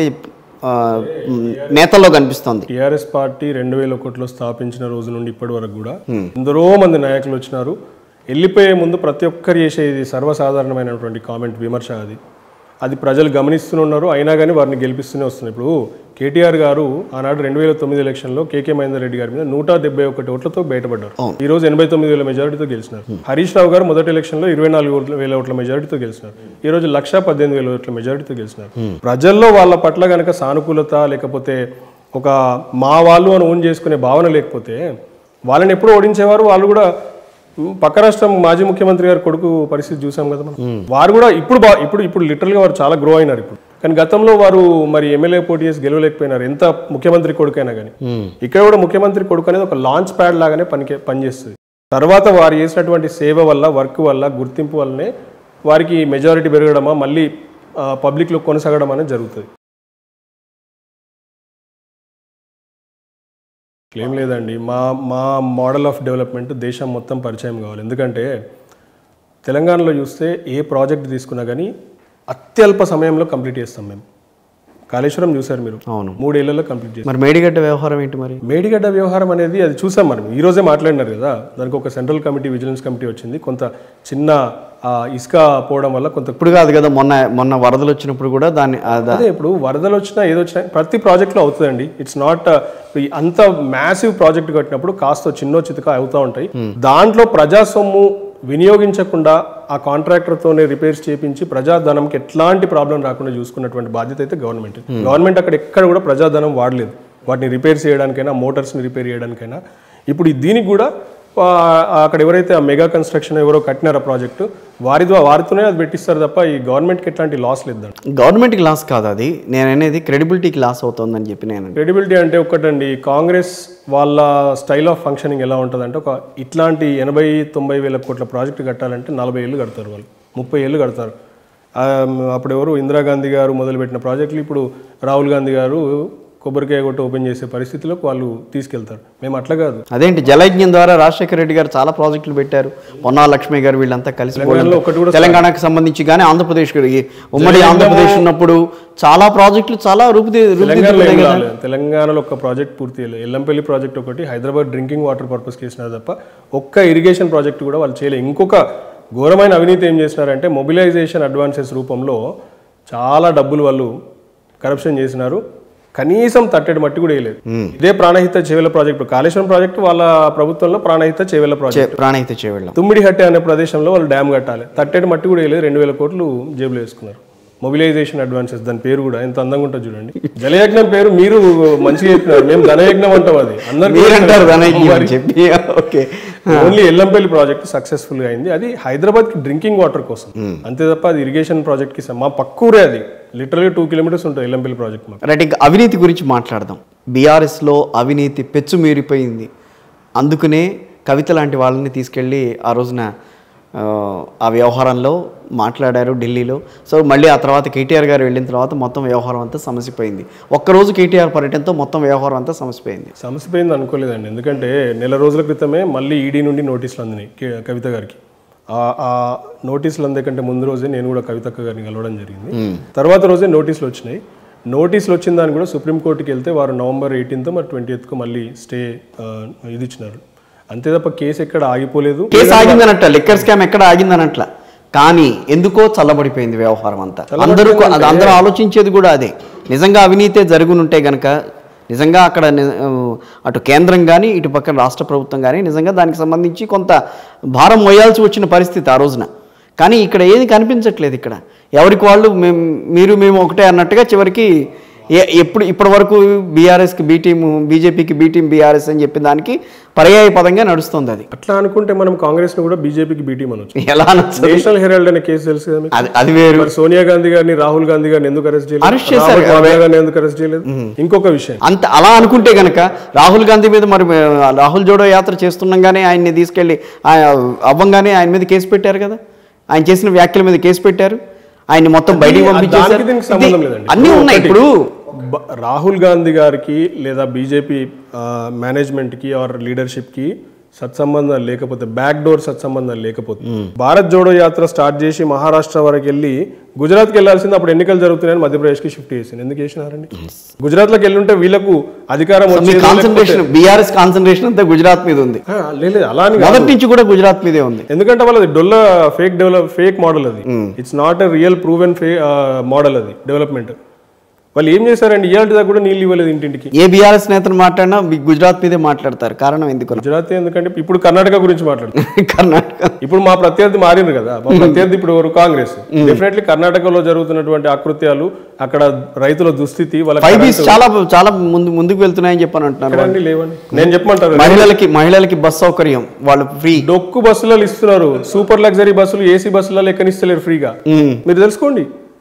నేతల్లో కనిపిస్తుంది. టీఆర్ఎస్ పార్టీ రెండు వేల ఒకటిలో స్థాపించిన రోజు నుండి ఇప్పటి వరకు కూడా ఎందరో మంది నాయకులు వచ్చినారు. వెళ్ళిపోయే ముందు ప్రతి ఒక్కరు చేసేది సర్వసాధారణమైనటువంటి కామెంట్, విమర్శ. అది అది ప్రజలు గమనిస్తూనే అయినా కానీ వారిని గెలిపిస్తూనే వస్తున్నారు. ఇప్పుడు కేటీఆర్ గారు ఆనాడు రెండు వేల తొమ్మిది ఎలక్షన్లో కేకే మహేందర్ రెడ్డి గారి మీద నూట డెబ్బై ఒకటి ఓట్లతో బయటపడ్డారు. ఈ రోజు ఎనభై తొమ్మిది వేల మెజారిటీతో గెలిచినారు. హరీష్ రావు గారు మొదటి ఎలక్షన్లో ఇరవై నాలుగు వేల ఓట్ల మెజారిటీతో గెలిచినారు. ఈ రోజు లక్ష పద్దెనిమిది వేల ఓట్ల మెజారిటీతో గెలిచినారు. ప్రజల్లో వాళ్ళ పట్ల కనుక సానుకూలత లేకపోతే ఒక మా వాళ్ళు అని ఓన్ చేసుకునే భావన లేకపోతే వాళ్ళని ఎప్పుడు ఓడించేవారు. వాళ్ళు కూడా పక్క రాష్ట్రం మాజీ ముఖ్యమంత్రి గారి కొడుకు పరిస్థితి చూసాం కదా మనం. వారు కూడా ఇప్పుడు బా ఇప్పుడు ఇప్పుడు లిటరల్ గా వారు చాలా గ్రో అయినారు ఇప్పుడు. కానీ గతంలో వారు మరి ఎమ్మెల్యే పోటీ చేసి గెలవలేకపోయినారు ఎంత ముఖ్యమంత్రి కొడుకైనా కానీ. ఇక్కడ కూడా ముఖ్యమంత్రి కొడుకు అనేది ఒక లాంచ్ ప్యాడ్ లాగానే పనికి పనిచేస్తుంది. తర్వాత వారు చేసినటువంటి సేవ వల్ల, వర్క్ వల్ల, గుర్తింపు వల్లనే వారికి మెజారిటీ పెరగడమా మళ్ళీ పబ్లిక్లో కొనసాగడం అనేది జరుగుతుంది. ఏం లేదండి, మా మా మోడల్ ఆఫ్ డెవలప్మెంట్ దేశం మొత్తం పరిచయం కావాలి. ఎందుకంటే తెలంగాణలో చూస్తే ఏ ప్రాజెక్ట్ తీసుకున్నా కానీ అత్యల్ప సమయంలో కంప్లీట్ చేస్తాం మేము. కాళేశ్వరం చూసారు మీరు, అవును, మూడేళ్లలో కంప్లీట్ చేస్తాం. మరి మేడిగడ్డ వ్యవహారం ఏంటి? మరి మేడిగడ్డ వ్యవహారం అనేది అది చూసాం మనం, ఈ రోజే మాట్లాడినారు కదా. దానికి ఒక సెంట్రల్ కమిటీ, విజిలెన్స్ కమిటీ వచ్చింది. కొంత చిన్న ఇసుక పోవడం వల్ల కొంత ఇప్పుడు కాదు కదా, మొన్న మొన్న వరదలు వచ్చినప్పుడు కూడా దాన్ని అదే ఇప్పుడు వరదలు వచ్చినా ఏదో వచ్చినా ప్రతి ప్రాజెక్ట్లో అవుతుందండి. ఇట్స్ నాట్ అంత మ్యాసివ్ ప్రాజెక్ట్ కట్టినప్పుడు కాస్త చిన్నో చితక అవుతూ ఉంటాయి. దాంట్లో ప్రజా సొమ్ము వినియోగించకుండా ఆ కాంట్రాక్టర్తోనే రిపేర్స్ చేయించి ప్రజాధనంకి ఎట్లాంటి ప్రాబ్లం రాకుండా చూసుకున్నటువంటి బాధ్యత అయితే గవర్నమెంట్. గవర్నమెంట్ అక్కడ ఎక్కడ కూడా ప్రజాధనం వాడలేదు, వాటిని రిపేర్ చేయడానికైనా, మోటార్స్ని రిపేర్ చేయడానికైనా. ఇప్పుడు దీనికి కూడా అక్కడ ఎవరైతే ఆ మెగా కన్స్ట్రక్షన్ ఎవరో కట్టినారో ప్రాజెక్టు, వారి ద్వారా వారితోనే అది పెట్టిస్తారు తప్ప ఈ గవర్నమెంట్కి ఎట్లాంటి లాస్ లేదు. గవర్నమెంట్కి లాస్ కాదు అది, నేను అనేది క్రెడిబిలిటీకి లాస్ అవుతుందని చెప్పి నేను. క్రెడిబిలిటీ అంటే ఒకటండి, కాంగ్రెస్ వాళ్ళ స్టైల్ ఆఫ్ ఫంక్షనింగ్ ఎలా ఉంటుందంటే, ఒక ఇట్లాంటి ఎనభై తొంభై వేల కోట్ల ప్రాజెక్టు కట్టాలంటే నలభై ఏళ్ళు కడతారు వాళ్ళు, ముప్పై ఏళ్ళు కడతారు. అప్పుడు ఎవరు ఇందిరాగాంధీ గారు మొదలుపెట్టిన ప్రాజెక్టులు ఇప్పుడు రాహుల్ గాంధీ గారు కొబ్బరికాయ కొట్టి ఓపెన్ చేసే పరిస్థితిలోకి వాళ్ళు తీసుకెళ్తారు. మేము అట్లా కాదు. అదేంటి, జలయజ్ఞం ద్వారా రాజశేఖర రెడ్డి గారు చాలా ప్రాజెక్టులు పెట్టారు, పొన్నా లక్ష్మి గారు వీళ్ళంతా కలిసి తెలంగాణకు సంబంధించి కానీ ఆంధ్రప్రదేశ్ ఉమ్మడి ఆంధ్రప్రదేశ్ ఉన్నప్పుడు చాలా ప్రాజెక్టులు చాలా రూపుది. తెలంగాణలో ఒక ప్రాజెక్ట్ పూర్తి చేయలేదు. ఎల్లంపల్లి ప్రాజెక్ట్ ఒకటి హైదరాబాద్ డ్రింకింగ్ వాటర్ పర్పస్ చేసినారు తప్ప ఒక్క ఇరిగేషన్ ప్రాజెక్ట్ కూడా వాళ్ళు చేయలేదు. ఇంకొక ఘోరమైన అవినీతి ఏం చేసినారంటే, మొబిలైజేషన్ అడ్వాన్సెస్ రూపంలో చాలా డబ్బులు వాళ్ళు కరప్షన్ చేసినారు. కనీసం తట్టెడు మట్టి కూడా వేయలేదు. ఇదే ప్రాణహిత చేవెళ్ళ ప్రాజెక్టు, కాళేశ్వరం ప్రాజెక్టు వాళ్ళ ప్రభుత్వంలో ప్రాణహిత చేవెళ్ళ ప్రాజెక్ట్, ప్రాణహిత చేవెళ్ళ తుమ్మిడిహట్టే అనే ప్రదేశంలో వాళ్ళు డ్యామ్ కట్టాలి, తట్టెడు మట్టి కూడా వేయలేదు. రెండు వేల కోట్లు జేబులో వేసుకున్నారు. మొబిలైజేషన్ అడ్వాన్సెస్, దాని పేరు కూడా ఎంత అందంగా ఉంటుంది చూడండి. జలయజ్ఞం పేరు మీరు మంచిగా చెప్పినారు, మేము ధనయజ్ఞం అంటాం. అది అందరికీ ఓన్లీ ఎల్లంపల్లి ప్రాజెక్ట్ సక్సెస్ఫుల్ గా అయింది. అది హైదరాబాద్ కి డ్రింకింగ్ వాటర్ కోసం, అంతే తప్ప అది ఇరిగేషన్ ప్రాజెక్ట్ కి మా పక్కూరే. అది లిటరలీ టూ కిలోమీటర్స్ ఉంటుంది ఎల్లంపల్లి ప్రాజెక్ట్. రైట్, ఇంకా అవినీతి గురించి మాట్లాడదాం. బీఆర్ఎస్ లో అవినీతి పెచ్చు మీరిపోయింది. అందుకనే కవిత లాంటి వాళ్ళని తీసుకెళ్ళి ఆ రోజున ఆ వ్యవహారంలో మాట్లాడారు ఢిల్లీలో. సో మళ్ళీ ఆ తర్వాత కేటీఆర్ గారు వెళ్ళిన తర్వాత మొత్తం వ్యవహారం అంతా సమసిపోయింది. ఒక్కరోజు కేటీఆర్ పర్యటనతో మొత్తం వ్యవహారం అంతా సమసిపోయింది. సమసిపోయింది అనుకోలేదండి, ఎందుకంటే నెల రోజుల క్రితమే మళ్ళీ ఈడీ నుండి నోటీసులు అందినాయి కవిత గారికి. ఆ నోటీసులు అందకంటే ముందు రోజే నేను కూడా కవితక్క గారిని కలవడం జరిగింది. తర్వాత రోజే నోటీసులు వచ్చినాయి. నోటీసులు వచ్చిన దాన్ని కూడా సుప్రీంకోర్టుకి వెళ్తే వారు నవంబర్ ఎయిటీన్త్ మరి ట్వంటీ ఎయిత్కు మళ్ళీ స్టే ఇది ఇచ్చినారు. అంతే తప్ప కేసు ఎక్కడ ఆగిపోలేదు. కేసు ఆగిందనట్ల, లిక్కర్ స్కామ్ ఎక్కడ ఆగిందనట్ల, కానీ ఎందుకో చల్లబడిపోయింది వ్యవహారం అంతా. అందరూ అందరూ ఆలోచించేది కూడా అదే. నిజంగా అవినీతే జరుగునుంటే గనక, నిజంగా అక్కడ అటు కేంద్రం కానీ ఇటు పక్కన రాష్ట్ర ప్రభుత్వం కానీ నిజంగా దానికి సంబంధించి కొంత భారం మోయాల్సి వచ్చిన పరిస్థితి ఆ రోజున. కానీ ఇక్కడ ఏది కనిపించట్లేదు. ఇక్కడ ఎవరికి వాళ్ళు మేము మీరు మేము ఒకటే అన్నట్టుగా చివరికి ఎప్పుడు ఇప్పటి వరకు బీఆర్ఎస్కి బీ టీమ్, బీజేపీకి బీ టీమ్ బీఆర్ఎస్ అని చెప్పిన దానికి పర్యాయ పదంగా నడుస్తుంది. అది అట్లా అనుకుంటే మనం కాంగ్రెస్ ను కూడా బీజేపీకి బీ టీమ్ అనొచ్చు. ఎలా అనొచ్చు? నేషనల్ హెరాల్డ్ అనే కేసు తెలుసు కదా, అది వేరు. సోనియా గాంధీ గారిని, రాహుల్ గాంధీ గారిని ఎందుకు అరెస్ట్ చేయలేదు? అరెస్ట్ చేశారు. ఎందుకు అరెస్ట్ చేయలేదు? ఇంకొక విషయం, అంత అలా అనుకుంటే గనక రాహుల్ గాంధీ మీద మరి రాహుల్ జోడో యాత్ర చేస్తుండగానే ఆయన్ని తీసుకెళ్లి అవ్వంగానే ఆయన మీద కేసు పెట్టారు కదా, ఆయన చేసిన వ్యాఖ్యల మీద కేసు పెట్టారు, ఆయన్ని మొత్తం బయటికి పంపించేశారు. అన్నీ ఉన్నాయి. ఇప్పుడు రాహుల్ గాంధీ గారికి లేదా బీజేపీ మేనేజ్మెంట్కి ఆర్ లీడర్షిప్కి సత్సంబంధాలు లేకపోతే, బ్యాక్ డోర్ సత్సంబంధాలు లేకపోతే, భారత్ జోడో యాత్ర స్టార్ట్ చేసి మహారాష్ట్ర వరకు వెళ్ళి గుజరాత్కి వెళ్ళాల్సింది అప్పుడు ఎన్నికలు జరుగుతున్నాయని మధ్యప్రదేశ్కి షిఫ్ట్ చేసింది. ఎందుకు చేసినారండి? గుజరాత్లోకి వెళ్ళి ఉంటే వీళ్ళకు అధికారం కాన్సన్ట్రేషన్, బీఆర్ఎస్ కాన్సన్ట్రేషన్ అంతా గుజరాత్ మీద ఉంది. లేదు, అలా మొదటి నుంచి కూడా గుజరాత్ మీదే ఉంది. ఎందుకంటే వాళ్ళది డొల్ల ఫేక్ డెవలప్ ఫేక్ మోడల్ అది. It's not a real proven fake model అది డెవలప్మెంట్. వాళ్ళు ఏం చేశారండి? ఇవాళ దాకా కూడా నీళ్ళు ఇవ్వలేదు ఇంటింటికి. ఏ బీఆర్ఎస్ నేతలు మాట్లాడినా గుజరాత్ మీదే మాట్లాడతారు. కారణం ఎందుకు? గుజరాత్ ఎందుకంటే ఇప్పుడు కర్ణాటక గురించి మాట్లాడుతారు. కర్ణాటక ఇప్పుడు మా ప్రత్యర్థి మారింది కదా, మా ప్రత్యర్థి ఇప్పుడు ఎవరు? కాంగ్రెస్. డెఫినెట్లీ కర్ణాటకలో జరుగుతున్నటువంటి ఆకృత్యాలు, అక్కడ రైతుల దుస్థితి, వాళ్ళ చాలా చాలా ముందు ముందుకు వెళ్తున్నాయని చెప్పని అంటున్నారు. లేవండి, నేను చెప్పమంటారు. మహిళలకి మహిళలకి బస్ సౌకర్యం వాళ్ళు ఫ్రీ, డొక్కు బస్సులలో ఇస్తున్నారు. సూపర్ లగ్జరీ బస్సులు, ఏసీ బస్సులలో ఎక్కనిస్తలేరు ఫ్రీగా. మీరు తెలుసుకోండి,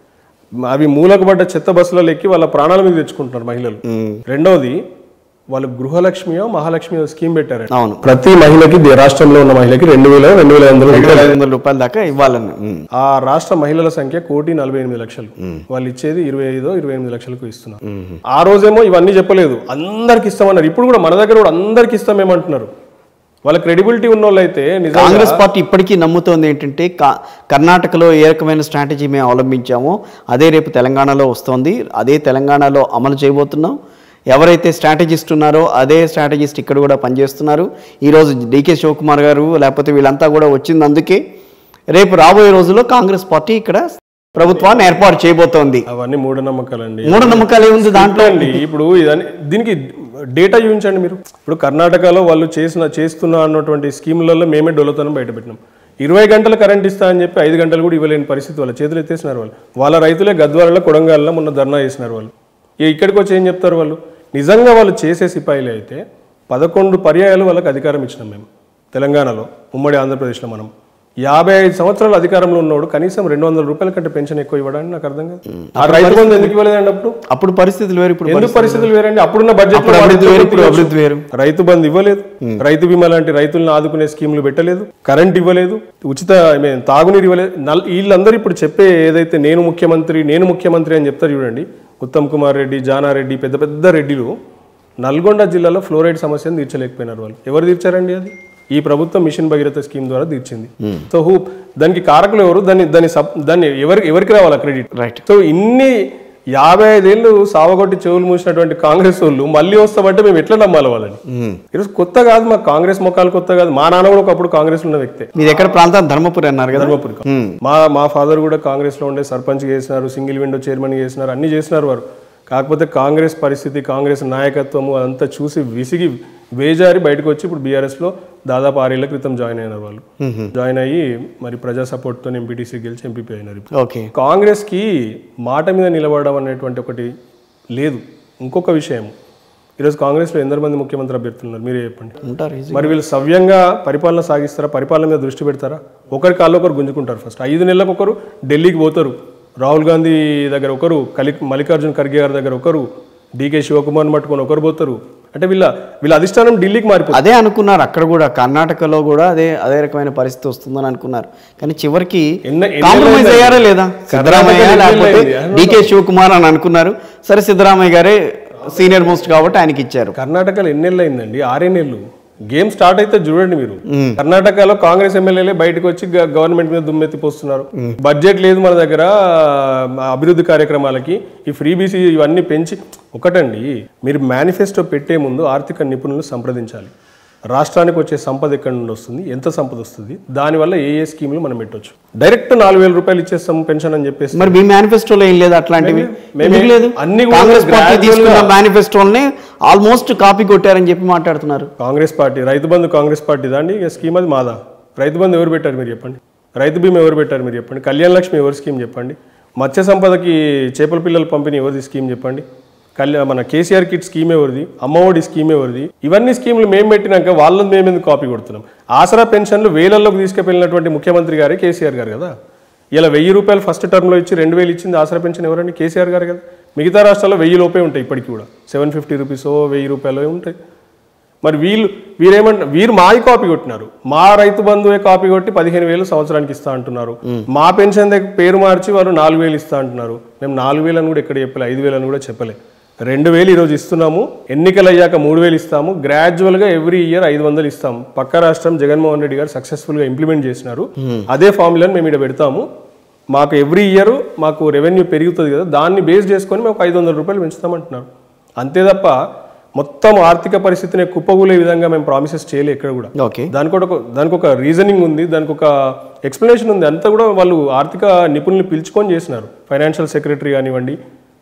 అవి మూలకు పడ్డ చెత్త బస్సులలో ఎక్కి వాళ్ళ ప్రాణాల మీద తెచ్చుకుంటున్నారు మహిళలు. రెండవది, వాళ్ళు గృహలక్ష్మియో మహాలక్ష్మి స్కీమ్ పెట్టారు. అవును, ప్రతి మహిళకి రాష్ట్రంలో ఉన్న మహిళకి రెండు వేల రెండు వేల ఐదు వందల రూపాయల దాకా ఇవ్వాలని. ఆ రాష్ట్ర మహిళల సంఖ్య కోటి నలభై ఎనిమిది లక్షలు. వాళ్ళు ఇచ్చేది ఇరవై ఐదో ఇరవై ఎనిమిది లక్షలకు ఇస్తున్నారు. ఆ రోజేమో ఇవన్నీ చెప్పలేదు, అందరికి ఇస్తామన్నారు. ఇప్పుడు కూడా మన దగ్గర కూడా అందరికి ఇస్తామేమంటున్నారు. వాళ్ళ క్రెడిబిలిటీ ఉన్న వాళ్ళు అయితే. కాంగ్రెస్ పార్టీ ఇప్పటికీ నమ్ముతోంది ఏంటంటే కర్ణాటకలో ఏ రకమైన స్ట్రాటజీ మేము అవలంబించామో అదే రేపు తెలంగాణలో వస్తోంది, అదే తెలంగాణలో అమలు చేయబోతున్నాం. ఎవరైతే స్ట్రాటజిస్ట్ ఉన్నారో అదే స్ట్రాటజిస్ట్ ఇక్కడ కూడా పనిచేస్తున్నారు. ఈరోజు డీకే శివకుమార్ గారు లేకపోతే వీళ్ళంతా కూడా వచ్చింది అందుకే. రేపు రాబోయే రోజుల్లో కాంగ్రెస్ పార్టీ ఇక్కడ ప్రభుత్వాన్ని ఏర్పాటు చేయబోతోంది. అవన్నీ మూఢనమ్మకాలండి. మూఢనమ్మకాలు ఏముంది దాంట్లో అండి? ఇప్పుడు ఇదని దీనికి డేటా చూపించండి మీరు. ఇప్పుడు కర్ణాటకలో వాళ్ళు చేసిన చేస్తున్న అన్నటువంటి స్కీములలో మేమే డొలతనం బయటపెట్టినాం. ఇరవై గంటల కరెంట్ ఇస్తా అని చెప్పి ఐదు గంటలు కూడా ఇవ్వలేని పరిస్థితి వాళ్ళ చేతులు ఎత్తేసినారు. వాళ్ళు వాళ్ళ రైతులే గద్వాలలో కొడంగల్లో మొన్న ధర్నా చేసినారు. వాళ్ళు ఇక్కడికి వచ్చి ఏం చెప్తారు? వాళ్ళు నిజంగా వాళ్ళు చేసే సిపాయిలు అయితే పదకొండు పర్యాయాలు వాళ్ళకి అధికారం ఇచ్చినాం మేము తెలంగాణలో, ఉమ్మడి ఆంధ్రప్రదేశ్లో. మనం యాభై ఐదు సంవత్సరాలు అధికారంలో ఉన్నవాడు కనీసం రెండు వందల రూపాయల కంటే పెన్షన్ ఎక్కువ ఇవ్వడానికి నాకు అర్థం కాదు. ఆ రైతు బంధు ఎందుకు ఇవ్వలేదండి అప్పుడు? అప్పుడు పరిస్థితులు వేరు, ఇప్పుడు ఎందుకు పరిస్థితులు వేరండి? అప్పుడున్న బడ్జెట్ అభివృద్ధి వేరు. రైతు బంధు ఇవ్వలేదు, రైతు బీమా లాంటి రైతులను ఆదుకునే స్కీములు పెట్టలేదు, కరెంట్ ఇవ్వలేదు, ఉచిత తాగునీరు ఇవ్వలేదు. వీళ్ళందరూ ఇప్పుడు చెప్పే ఏదైతే నేను ముఖ్యమంత్రి నేను ముఖ్యమంత్రి అని చెప్తారు చూడండి, ఉత్తమ్ కుమార్ రెడ్డి, జానారెడ్డి, పెద్ద పెద్ద రెడ్డిలు నల్గొండ జిల్లాలో ఫ్లోరైడ్ సమస్యను తీర్చలేకపోయినారు. వాళ్ళు ఎవరు తీర్చారండి? అది ఈ ప్రభుత్వం మిషన్ భగీరథ స్కీమ్ ద్వారా తీర్చింది. సో హూ దానికి కారకులు ఎవరు? దాన్ని దాన్ని దాన్ని ఎవరికి ఎవరికి రావాలి క్రెడిట్? రైట్. సో ఇన్ని యాభై ఐదేళ్ళు సావగొట్టి చెవులు మూసినటువంటి కాంగ్రెస్ వాళ్ళు మళ్ళీ వస్తామంటే మేము ఎట్లా నమ్మాలి వాళ్ళని? ఈరోజు కొత్త కాదు, మా కాంగ్రెస్ మొక్కలు కొత్త కాదు. మా నాన్న కూడా ఒకప్పుడు కాంగ్రెస్ లో ఉన్న వ్యక్తే. మీరు ఎక్కడ ప్రాంతం? ధర్మపురి అన్నారు కదా. ధర్మపురి. మా మా ఫాదర్ కూడా కాంగ్రెస్ లో ఉండే సర్పంచ్ చేసినారు, సింగిల్ విండో చైర్మన్ చేసినారు, అన్ని చేసినారు వారు. కాకపోతే కాంగ్రెస్ పరిస్థితి, కాంగ్రెస్ నాయకత్వము అదంతా చూసి విసిగి వేజారి బయటకు వచ్చి ఇప్పుడు బీఆర్ఎస్లో దాదాపు ఆరేళ్ల క్రితం జాయిన్ అయినారు. వాళ్ళు జాయిన్ అయ్యి మరి ప్రజా సపోర్ట్తో ఎంపీటీసీ గెలిచి ఎంపీపీ అయినారు. ఓకే. కాంగ్రెస్కి మాట మీద నిలబడడం అనేటువంటి ఒకటి లేదు. ఇంకొక విషయం, ఈరోజు కాంగ్రెస్లో ఎందరు మంది ముఖ్యమంత్రి అభ్యర్థులు ఉన్నారు మీరే చెప్పండి. మరి వీళ్ళు సవ్యంగా పరిపాలన సాగిస్తారా? పరిపాలన మీద దృష్టి పెడతారా? ఒకరి కాళ్ళు ఒకరు గుంజుకుంటారు. ఫస్ట్ ఐదు నెలలకు ఒకరు ఢిల్లీకి పోతారు, రాహుల్ గాంధీ దగ్గర ఒకరు, కలి మల్లికార్జున్ ఖర్గే గారి దగ్గర ఒకరు, డీకే శివకుమార్ పట్టుకొని ఒకరు పోతారు. అంటే వీళ్ళ వీళ్ళ అధిష్టానం ఢిల్లీకి మారిపోతుంది. అదే అనుకున్నారు అక్కడ కూడా, కర్ణాటకలో కూడా అదే అదే రకమైన పరిస్థితి వస్తుందని అనుకున్నారు. కానీ చివరికి కాంప్రమైజ్ అయ్యారా లేదా? సిద్ధరామయ్య లేకపోతే డీకే శివకుమార్ అని అనుకున్నారు. సరే, సిద్ధరామయ్య గారే సీనియర్ మోస్ట్ కాబట్టి ఆయనకి ఇచ్చారు. కర్ణాటకలో ఎన్నేళ్ళు అయిందండి? ఆరేనేళ్ళు. గేమ్ స్టార్ట్ అయితే చూడండి మీరు. కర్ణాటకలో కాంగ్రెస్ ఎమ్మెల్యేలే బయటకు వచ్చి గవర్నమెంట్ మీద దుమ్మెత్తి పోస్తున్నారు. బడ్జెట్ లేదు మన దగ్గర అభివృద్ధి కార్యక్రమాలకి, ఈ ఫ్రీ బీసీ ఇవన్నీ పెంచి. ఒకటండి, మీరు మేనిఫెస్టో పెట్టే ముందు ఆర్థిక నిపుణులను సంప్రదించాలి. రాష్ట్రానికి వచ్చే సంపద ఎక్కడి నుండి వస్తుంది, ఎంత సంపద వస్తుంది, దానివల్ల ఏ ఏ స్కీములు మనం పెట్టవచ్చు. డైరెక్ట్ నాలుగు వేల రూపాయలు ఇచ్చేస్తాం పెన్షన్ అని చెప్పేసి మరి మీ మేనిఫెస్టోలో ఏం లేదు అట్లాంటివి? లేదు. అన్ని కాంగ్రెస్ పార్టీ తీసుకున్న మేనిఫెస్టోల్ని ఆల్మోస్ట్ కాపీ కొట్టారని చెప్పి మాట్లాడుతున్నారు. కాంగ్రెస్ పార్టీ రైతు బంధు కాంగ్రెస్ పార్టీ దాండి స్కీమ్ అది మాదా? రైతు బంధు ఎవరు పెట్టారు మీరు చెప్పండి? రైతు బీమా ఎవరు పెట్టారు మీరు చెప్పండి? కళ్యాణ లక్ష్మి ఎవరు స్కీమ్ చెప్పండి? మత్స్య సంపదకి చేపల పిల్లల పంపిణీ ఎవరిది స్కీమ్ చెప్పండి? కళ్యాణ మన కేసీఆర్ కిట్ స్కీమ్ ఎవరిది? అమ్మఒడి స్కీమ్ ఎవరిది? ఇవన్నీ స్కీములు మేము పెట్టినాక వాళ్ళని మేము ఎందుకు కాపీ కొడుతున్నాం? ఆసరా పెన్షన్లు వేలల్లోకి తీసుకెళ్ళినటువంటి ముఖ్యమంత్రి గారే కేసీఆర్ గారు కదా. ఇలా వెయ్యి రూపాయలు ఫస్ట్ టర్మ్లో ఇచ్చి రెండు వేలు ఇచ్చింది ఆసరా పెన్షన్ ఎవరండి? కేసీఆర్ గారు కదా. మిగతా రాష్ట్రాల్లో వెయ్యి లోపే ఉంటాయి ఇప్పటికి కూడా, సెవెన్ ఫిఫ్టీ రూపీసో వెయ్యి రూపాయలు ఉంటాయి. మరి వీళ్ళు వీరేమంటారు? వీరు మావి కాపీ కొట్టినారు. మా రైతు బంధువే కాపీ కొట్టి పదిహేను వేలు సంవత్సరానికి ఇస్తా అంటున్నారు. మా పెన్షన్ దగ్గర పేరు మార్చి వారు నాలుగు వేలు ఇస్తా అంటున్నారు. మేము నాలుగు వేలు అని కూడా ఎక్కడ చెప్పలే, ఐదు వేలు అని కూడా చెప్పలే. రెండు వేలు ఈరోజు ఇస్తున్నాము, ఎన్నికలు అయ్యాక మూడు వేలు ఇస్తాము, గ్రాడ్యువల్గా ఎవ్రీ ఇయర్ ఐదు వందలు ఇస్తాము. పక్క రాష్ట్రం జగన్మోహన్ రెడ్డి గారు సక్సెస్ఫుల్గా ఇంప్లిమెంట్ చేసినారు. అదే ఫార్ములాని మేము ఇక్కడ పెడతాము. మాకు ఎవ్రీ ఇయర్ మాకు రెవెన్యూ పెరుగుతుంది కదా, దాన్ని బేస్ చేసుకొని మేము ఐదు వందల రూపాయలు పెంచుతామంటున్నారు. అంతే తప్ప మొత్తం ఆర్థిక పరిస్థితిని కుప్పగూలే విధంగా మేము ప్రామిసెస్ చేయలే ఎక్కడ కూడా. దానికి ఒక దానికి ఒక రీజనింగ్ ఉంది, దానికి ఒక ఎక్స్ప్లెనేషన్ ఉంది. అంతా కూడా వాళ్ళు ఆర్థిక నిపుణుల్ని పిలుచుకొని చేసినారు. ఫైనాన్షియల్ సెక్రటరీ కానివ్వండి,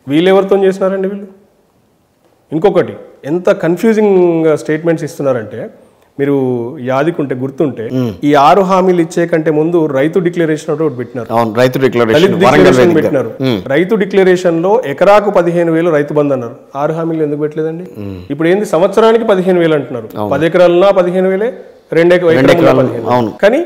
వీళ్ళు ఎవరితో చేసినారండి వీళ్ళు? ఇంకొకటి ఎంత కన్ఫ్యూజింగ్ స్టేట్మెంట్స్ ఇస్తున్నారంటే, మీరు యాదికుంటే గుర్తుంటే ఈ ఆరు హామీలు ఇచ్చే కంటే ముందు రైతు డిక్లరేషన్ ఒకటి పెట్టినారు, రైతు దళిత్ డిక్లరేషన్ పెట్టినారు. రైతు డిక్లరేషన్ లో ఎకరాకు పదిహేను వేలు రైతు బంధు అన్నారు. ఆరు హామీలు ఎందుకు పెట్టలేదండి? ఇప్పుడు ఏంది సంవత్సరానికి పదిహేను వేలు అంటున్నారు. పది ఎకరాలన్నా పదిహేను వేలే, రెండు ఎకరాలు పదిహేను. కానీ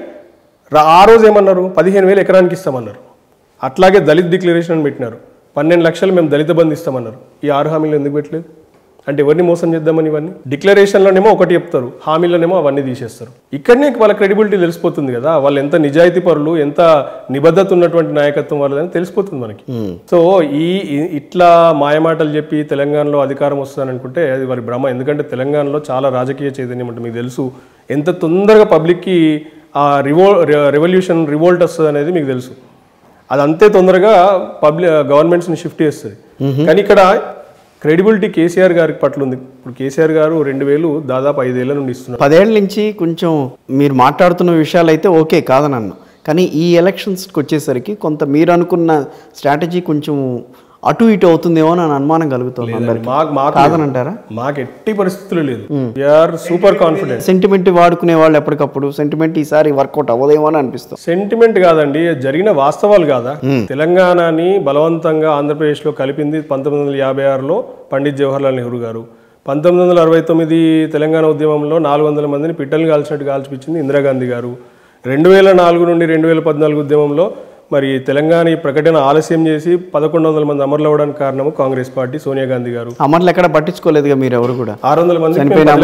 ఆ రోజు ఏమన్నారు? పదిహేను వేలు ఎకరానికి ఇస్తామన్నారు. అట్లాగే దళిత్ డిక్లరేషన్ అని పెట్టినారు, పన్నెండు లక్షలు మేము దళిత బంధు ఇస్తామన్నారు. ఈ ఆరు హామీలు ఎందుకు పెట్టలేదు? అంటే ఎవరిని మోసం చేద్దామని ఇవన్నీ డిక్లరేషన్లోనేమో ఒకటి చెప్తారు, హామీలోనేమో అవన్నీ తీసేస్తారు. ఇక్కడనే వాళ్ళ క్రెడిబిలిటీ తెలిసిపోతుంది కదా, వాళ్ళు ఎంత నిజాయితీ పరులు, ఎంత నిబద్ధత ఉన్నటువంటి నాయకత్వం వాళ్ళదని తెలిసిపోతుంది మనకి. సో ఈ ఇట్లా మాయమాటలు చెప్పి తెలంగాణలో అధికారం వస్తుందని అనుకుంటే అది వారి భ్రమ. ఎందుకంటే తెలంగాణలో చాలా రాజకీయ చైతన్యం ఉంటుంది. మీకు తెలుసు ఎంత తొందరగా పబ్లిక్కి ఆ రివో రెవల్యూషన్ రివోల్ట్ వస్తుంది అనేది మీకు తెలుసు. అది అంతే తొందరగా పబ్లిక్ గవర్నమెంట్స్ని షిఫ్ట్ చేస్తుంది. కానీ ఇక్కడ క్రెడిబిలిటీ కేసీఆర్ గారి పట్ల ఉంది. ఇప్పుడు కేసీఆర్ గారు రెండు వేలు దాదాపు ఐదేళ్ల నుండి ఇస్తున్నారు. పదేళ్ల నుంచి కొంచెం మీరు మాట్లాడుతున్న విషయాలు అయితే ఓకే కాదనన్ను, కానీ ఈ ఎలక్షన్స్కి వచ్చేసరికి కొంత మీరు అనుకున్న స్ట్రాటజీ కొంచెం అటు ఇటు అవుతుందేమో అని అనుమానం కలుగుతుంది. కాదనంటారా? మాకు ఎట్టి పరిస్థితులు లేదు, వీఆర్ సూపర్ కాన్ఫిడెంట్. సెంటిమెంట్ వాడుకునే వాళ్ళు ఎప్పటికప్పుడు సెంటిమెంట్ ఈసారి వర్కౌట్ అవ్వదేమో అని అనిపిస్తుంది. సెంటిమెంట్ కాదండి, జరిగిన వాస్తవాలు కాదా. తెలంగాణని బలవంతంగా ఆంధ్రప్రదేశ్ లో కలిపింది పంతొమ్మిది వందల యాభై ఆరులో పండిత్ జవహర్లాల్ నెహ్రూ గారు. పంతొమ్మిది వందల అరవై తొమ్మిది తెలంగాణ ఉద్యమంలో నాలుగు వందల మందిని పిట్టలు కాల్చినట్టు కాల్చిపించింది ఇందిరాగాంధీ గారు. రెండు వేల నాలుగు నుండి రెండు వేల పద్నాలుగు ఉద్యమంలో మరి తెలంగాణ ఈ ప్రకటన ఆలస్యం చేసి పదకొండు వందల మంది అమరులు అవ్వడానికి కారణము కాంగ్రెస్ పార్టీ, సోనియా గాంధీ గారు. అమరులు ఎక్కడ పట్టించుకోలేదుగా మీరు ఎవరు కూడా. ఆరు వందల మంది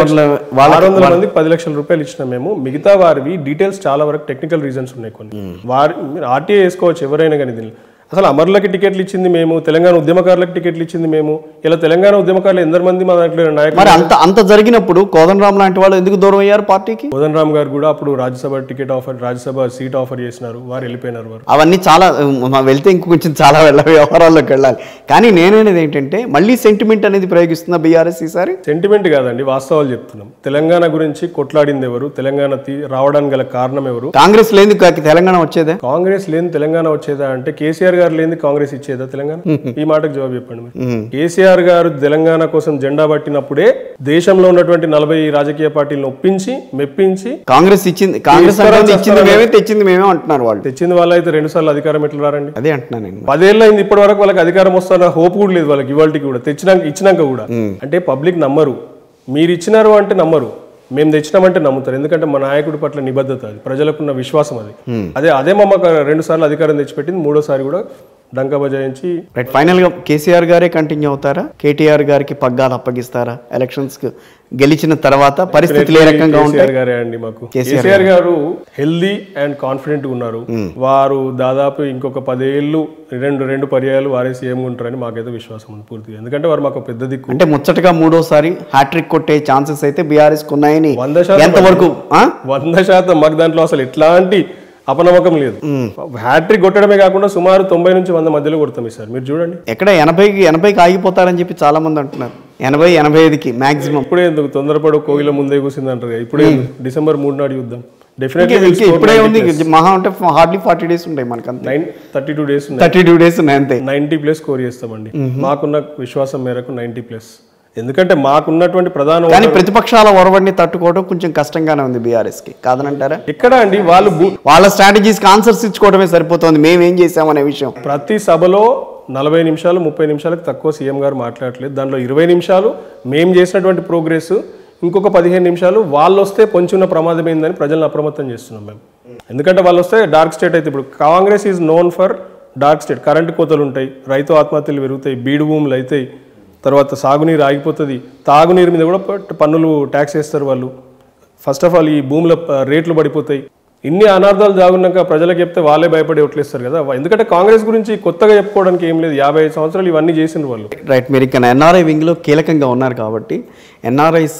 ఆరు వందల మందికి పది లక్షల రూపాయలు ఇచ్చినాం మేము. మిగతా వారివి డీటెయిల్స్ చాలా వరకు టెక్నికల్ రీజన్స్ ఉన్నాయి కొన్ని. వారి ఆర్టీఏ వేసుకోవచ్చు ఎవరైనా కానీ. దీనిలో అసలు అమరులకి టికెట్లు ఇచ్చింది మేము, తెలంగాణ ఉద్యమకారులకు టికెట్లు ఇచ్చింది మేము. ఇలా తెలంగాణ ఉద్యమకారులు ఎందరు మంది మా దాంట్లో నాయకులు. మరి అంత అంత జరిగినప్పుడు కోదండరామ్ లాంటి వాళ్ళు ఎందుకు దూరం అయ్యారు పార్టీకి? కోదండరామ్ గారు కూడా అప్పుడు Rajya Sabha ticket offer, Rajya Sabha seat offer చేసినారు, వారు వెళ్ళిపోయినారు. వారు అవన్నీ చాలా వెళ్తే ఇంకొంచెం చాలా వెళ్ళ వ్యవహారాల్లోకి వెళ్ళాలి. కానీ నేనేది ఏంటంటే మళ్ళీ సెంటిమెంట్ అనేది ప్రయోగిస్తున్నా బీఆర్ఎస్ ఈసారి. సెంటిమెంట్ కాదండి, వాస్తవాలు చెప్తున్నాం. తెలంగాణ గురించి కొట్లాడింది ఎవరు, తెలంగాణ రావడానికి గల కారణం ఎవరు? కాంగ్రెస్ లేని తెలంగాణ వచ్చేదా? కాంగ్రెస్ లేని తెలంగాణ వచ్చేదా అంటే కేసీఆర్ గారు లేని కాంగ్రెస్ ఇచ్చేదా తెలంగాణ? ఈ మాటకు జవాబు చెప్పండి. కేసీఆర్ గారు తెలంగాణ కోసం జెండా పట్టినప్పుడే దేశంలో ఉన్నటువంటి నలభై రాజకీయ పార్టీలను ఒప్పించి మెప్పించి కాంగ్రెస్ ఇచ్చింది. కాంగ్రెస్ ఇచ్చింది మేమే, తెచ్చింది మేమే అంటున్నారు వాళ్ళు. తెచ్చింది వాళ్ళు అయితే రెండు సార్లు అధికారం ఎట్లా రారండి? అదే అంటున్నాను నేను. పదేళ్ళు అయింది ఇప్పటి వరకు వాళ్ళకి అధికారం వస్తున్న హోప్ కూడా లేదు వాళ్ళకి. ఇవాళకి కూడా తెచ్చినాక ఇచ్చినాక కూడా అంటే పబ్లిక్ నమ్మరు. మీరు ఇచ్చినారు అంటే నమ్మరు, మేము తెచ్చినామంటే నమ్ముతారు. ఎందుకంటే మా నాయకుడి పట్ల నిబద్ధత, అది ప్రజలకున్న విశ్వాసం. అది అదే అదే మా రెండు సార్లు అధికారం తెచ్చిపెట్టింది, మూడోసారి కూడా డంకా బజాయించి. రైట్, ఫైనల్ గా కేసీఆర్ గారే కంటిన్యూ అవుతారా? కేటీఆర్ గారికి పగ్గాలు అప్పగిస్తారా? ఎలక్షన్స్ కు గెలిచిన తర్వాత పరిస్థితులు ఏ రకంగా ఉంటాయి? గారే అండి మాకు. కేసీఆర్ గారు హెల్దీ అండ్ కాన్ఫిడెంట్ ఉన్నారు. వారు దాదాపు ఇంకొక పదేళ్ళు రెండు రెండు పర్యాయాలు వారే సీఎం ఉంటారని మాకైతే విశ్వాసం ఉంది పూర్తిగా. ఎందుకంటే వారు మాకు పెద్ద దిక్కు. అంటే ముచ్చటగా మూడోసారి హ్యాట్రిక్ కొట్టే ఛాన్సెస్ అయితే బీఆర్ఎస్ ఉన్నాయని వంద శాతం ఎంతవరకు? వంద శాతం మాకు దాంట్లో అసలు ఎట్లాంటి అపనమ్మకం లేదు. హ్యాట్రిక్ కొట్టడమే కాకుండా సుమారు తొంభై నుంచి వంద మధ్యలో కొడతాం సార్. మీరు చూడండి, ఎక్కడ ఎనభైకి ఎనభైకి ఆగిపోతారని చెప్పి చాలా మంది అంటున్నారు. ఎనభై ఎనభై ఐదుకి మాక్సిమం. ఇప్పుడే ఎందుకు తొందరపడు కోగిల ముందే కూర్చుంది అంటారు. ఇప్పుడే డిసెంబర్ మూడు నాడు చూద్దాం. డెఫినెట్లీ ఇప్పుడే ఉంది. మహా అంటే హార్డ్లీ ఫార్టీ డేస్ ఉంటాయి మనకు. Nine thirty two days thirty two days ఉన్నాయి అంతే. నైన్టీ ప్లస్ స్కోర్ చేస్తామండి మాకున్న విశ్వాసం మేరకు. నైన్టీ ప్లస్ ఎందుకంటే మాకున్నటువంటి ప్రధాన. కానీ ప్రతిపక్షాల ఒరవడిని తట్టుకోవడం కొంచెం కష్టంగానే ఉంది బీఆర్ఎస్ కి, కాదనంటారా? ఎక్కడ అండి వాళ్ళు వాళ్ళ స్ట్రాటజీస్ ఆన్సర్స్ ఇచ్చుకోవడమే సరిపోతుంది, మేమేం చేసామనే విషయం. ప్రతి సభలో నలభై నిమిషాలు ముప్పై నిమిషాలకు తక్కువ సీఎం గారు మాట్లాడలేదు. దాంట్లో ఇరవై నిమిషాలు మేము చేసినటువంటి ప్రోగ్రెస్, ఇంకొక పదిహేను నిమిషాలు వాళ్ళు వస్తే పొంచున్న ప్రమాదం ఏందని ప్రజలను అప్రమత్తం చేస్తున్నాం మేము. ఎందుకంటే వాళ్ళు వస్తే డార్క్ స్టేట్ అయితే, ఇప్పుడు Congress is known for dark state. Current కోతలు ఉంటాయి, రైతు ఆత్మహత్యలు పెరుగుతాయి, బీడు భూములు అవుతాయి, తర్వాత సాగునీరు ఆగిపోతుంది, తాగునీరు మీద కూడా పన్నులు ట్యాక్స్ వేస్తారు వాళ్ళు. ఫస్ట్ ఆఫ్ ఆల్ ఈ భూముల రేట్లు పడిపోతాయి. ఇన్ని అనార్థాలు జాగున్నాక ప్రజలకు చెప్తే వాళ్ళే భయపడి ఓట్లేస్తారు కదా. ఎందుకంటే కాంగ్రెస్ గురించి కొత్తగా చెప్పుకోవడానికి ఏం లేదు, యాభై ఐదు సంవత్సరాలు ఇవన్నీ చేసిన వాళ్ళు. రైట్, మీరు ఇక్కడ ఎన్ఆర్ఐ వింగ్లో కీలకంగా ఉన్నారు కాబట్టి ఎన్ఆర్ఐస్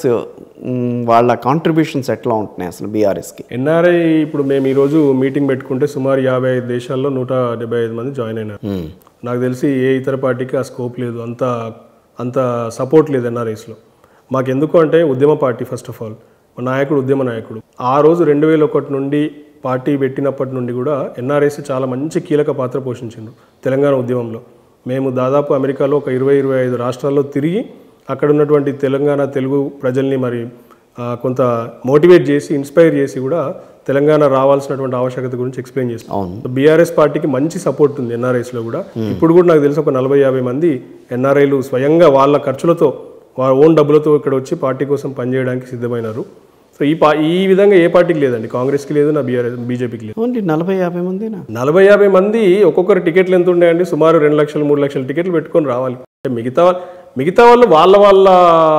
వాళ్ళ కాంట్రిబ్యూషన్స్ ఎట్లా ఉంటున్నాయి అసలు బీఆర్ఎస్కి? ఎన్ఆర్ఐ ఇప్పుడు మేము ఈరోజు మీటింగ్ పెట్టుకుంటే సుమారు యాభై ఐదు దేశాల్లో నూట డెబ్బై ఐదు మంది జాయిన్ అయినారు. నాకు తెలిసి ఏ ఇతర పార్టీకి ఆ స్కోప్ లేదు, అంత అంత సపోర్ట్ లేదు ఎన్ఆర్ఐస్లో. మాకు ఎందుకు అంటే ఉద్యమ పార్టీ. ఫస్ట్ ఆఫ్ ఆల్ మా నాయకుడు ఉద్యమ నాయకుడు. ఆ రోజు రెండు వేల ఒకటి నుండి పార్టీ పెట్టినప్పటి నుండి కూడా ఎన్ఆర్ఐస్ చాలా మంచి కీలక పాత్ర పోషించిండు తెలంగాణ ఉద్యమంలో. మేము దాదాపు అమెరికాలో ఒక ఇరవై ఇరవై ఐదు రాష్ట్రాల్లో తిరిగి అక్కడ ఉన్నటువంటి తెలంగాణ తెలుగు ప్రజల్ని మరి కొంత మోటివేట్ చేసి ఇన్స్పైర్ చేసి కూడా తెలంగాణ రావాల్సినటువంటి ఆవశ్యకత గురించి ఎక్స్ప్లెయిన్ చేస్తాం. బీఆర్ఎస్ పార్టీకి మంచి సపోర్ట్ ఉంది ఎన్ఆర్ఐస్లో కూడా. ఇప్పుడు కూడా నాకు తెలిసి ఒక నలభై యాభై మంది ఎన్ఆర్ఐలు స్వయంగా వాళ్ళ ఖర్చులతో వాళ్ళ ఓన్ డబ్బులతో ఇక్కడ వచ్చి పార్టీ కోసం పనిచేయడానికి సిద్ధమైనారు. సో ఈ పా ఈ విధంగా ఏ పార్టీకి లేదండి, కాంగ్రెస్కి లేదు, నా బీఆర్ఎస్ బీజేపీకి లేదు. ఓన్లీ నలభై యాభై మంది నలభై యాభై మంది ఒక్కొక్కరు టికెట్లు ఎంత ఉన్నాయండి, సుమారు రెండు లక్షలు మూడు లక్షల టికెట్లు పెట్టుకొని రావాలి. మిగతా మిగతా వాళ్ళు వాళ్ళ వాళ్ళ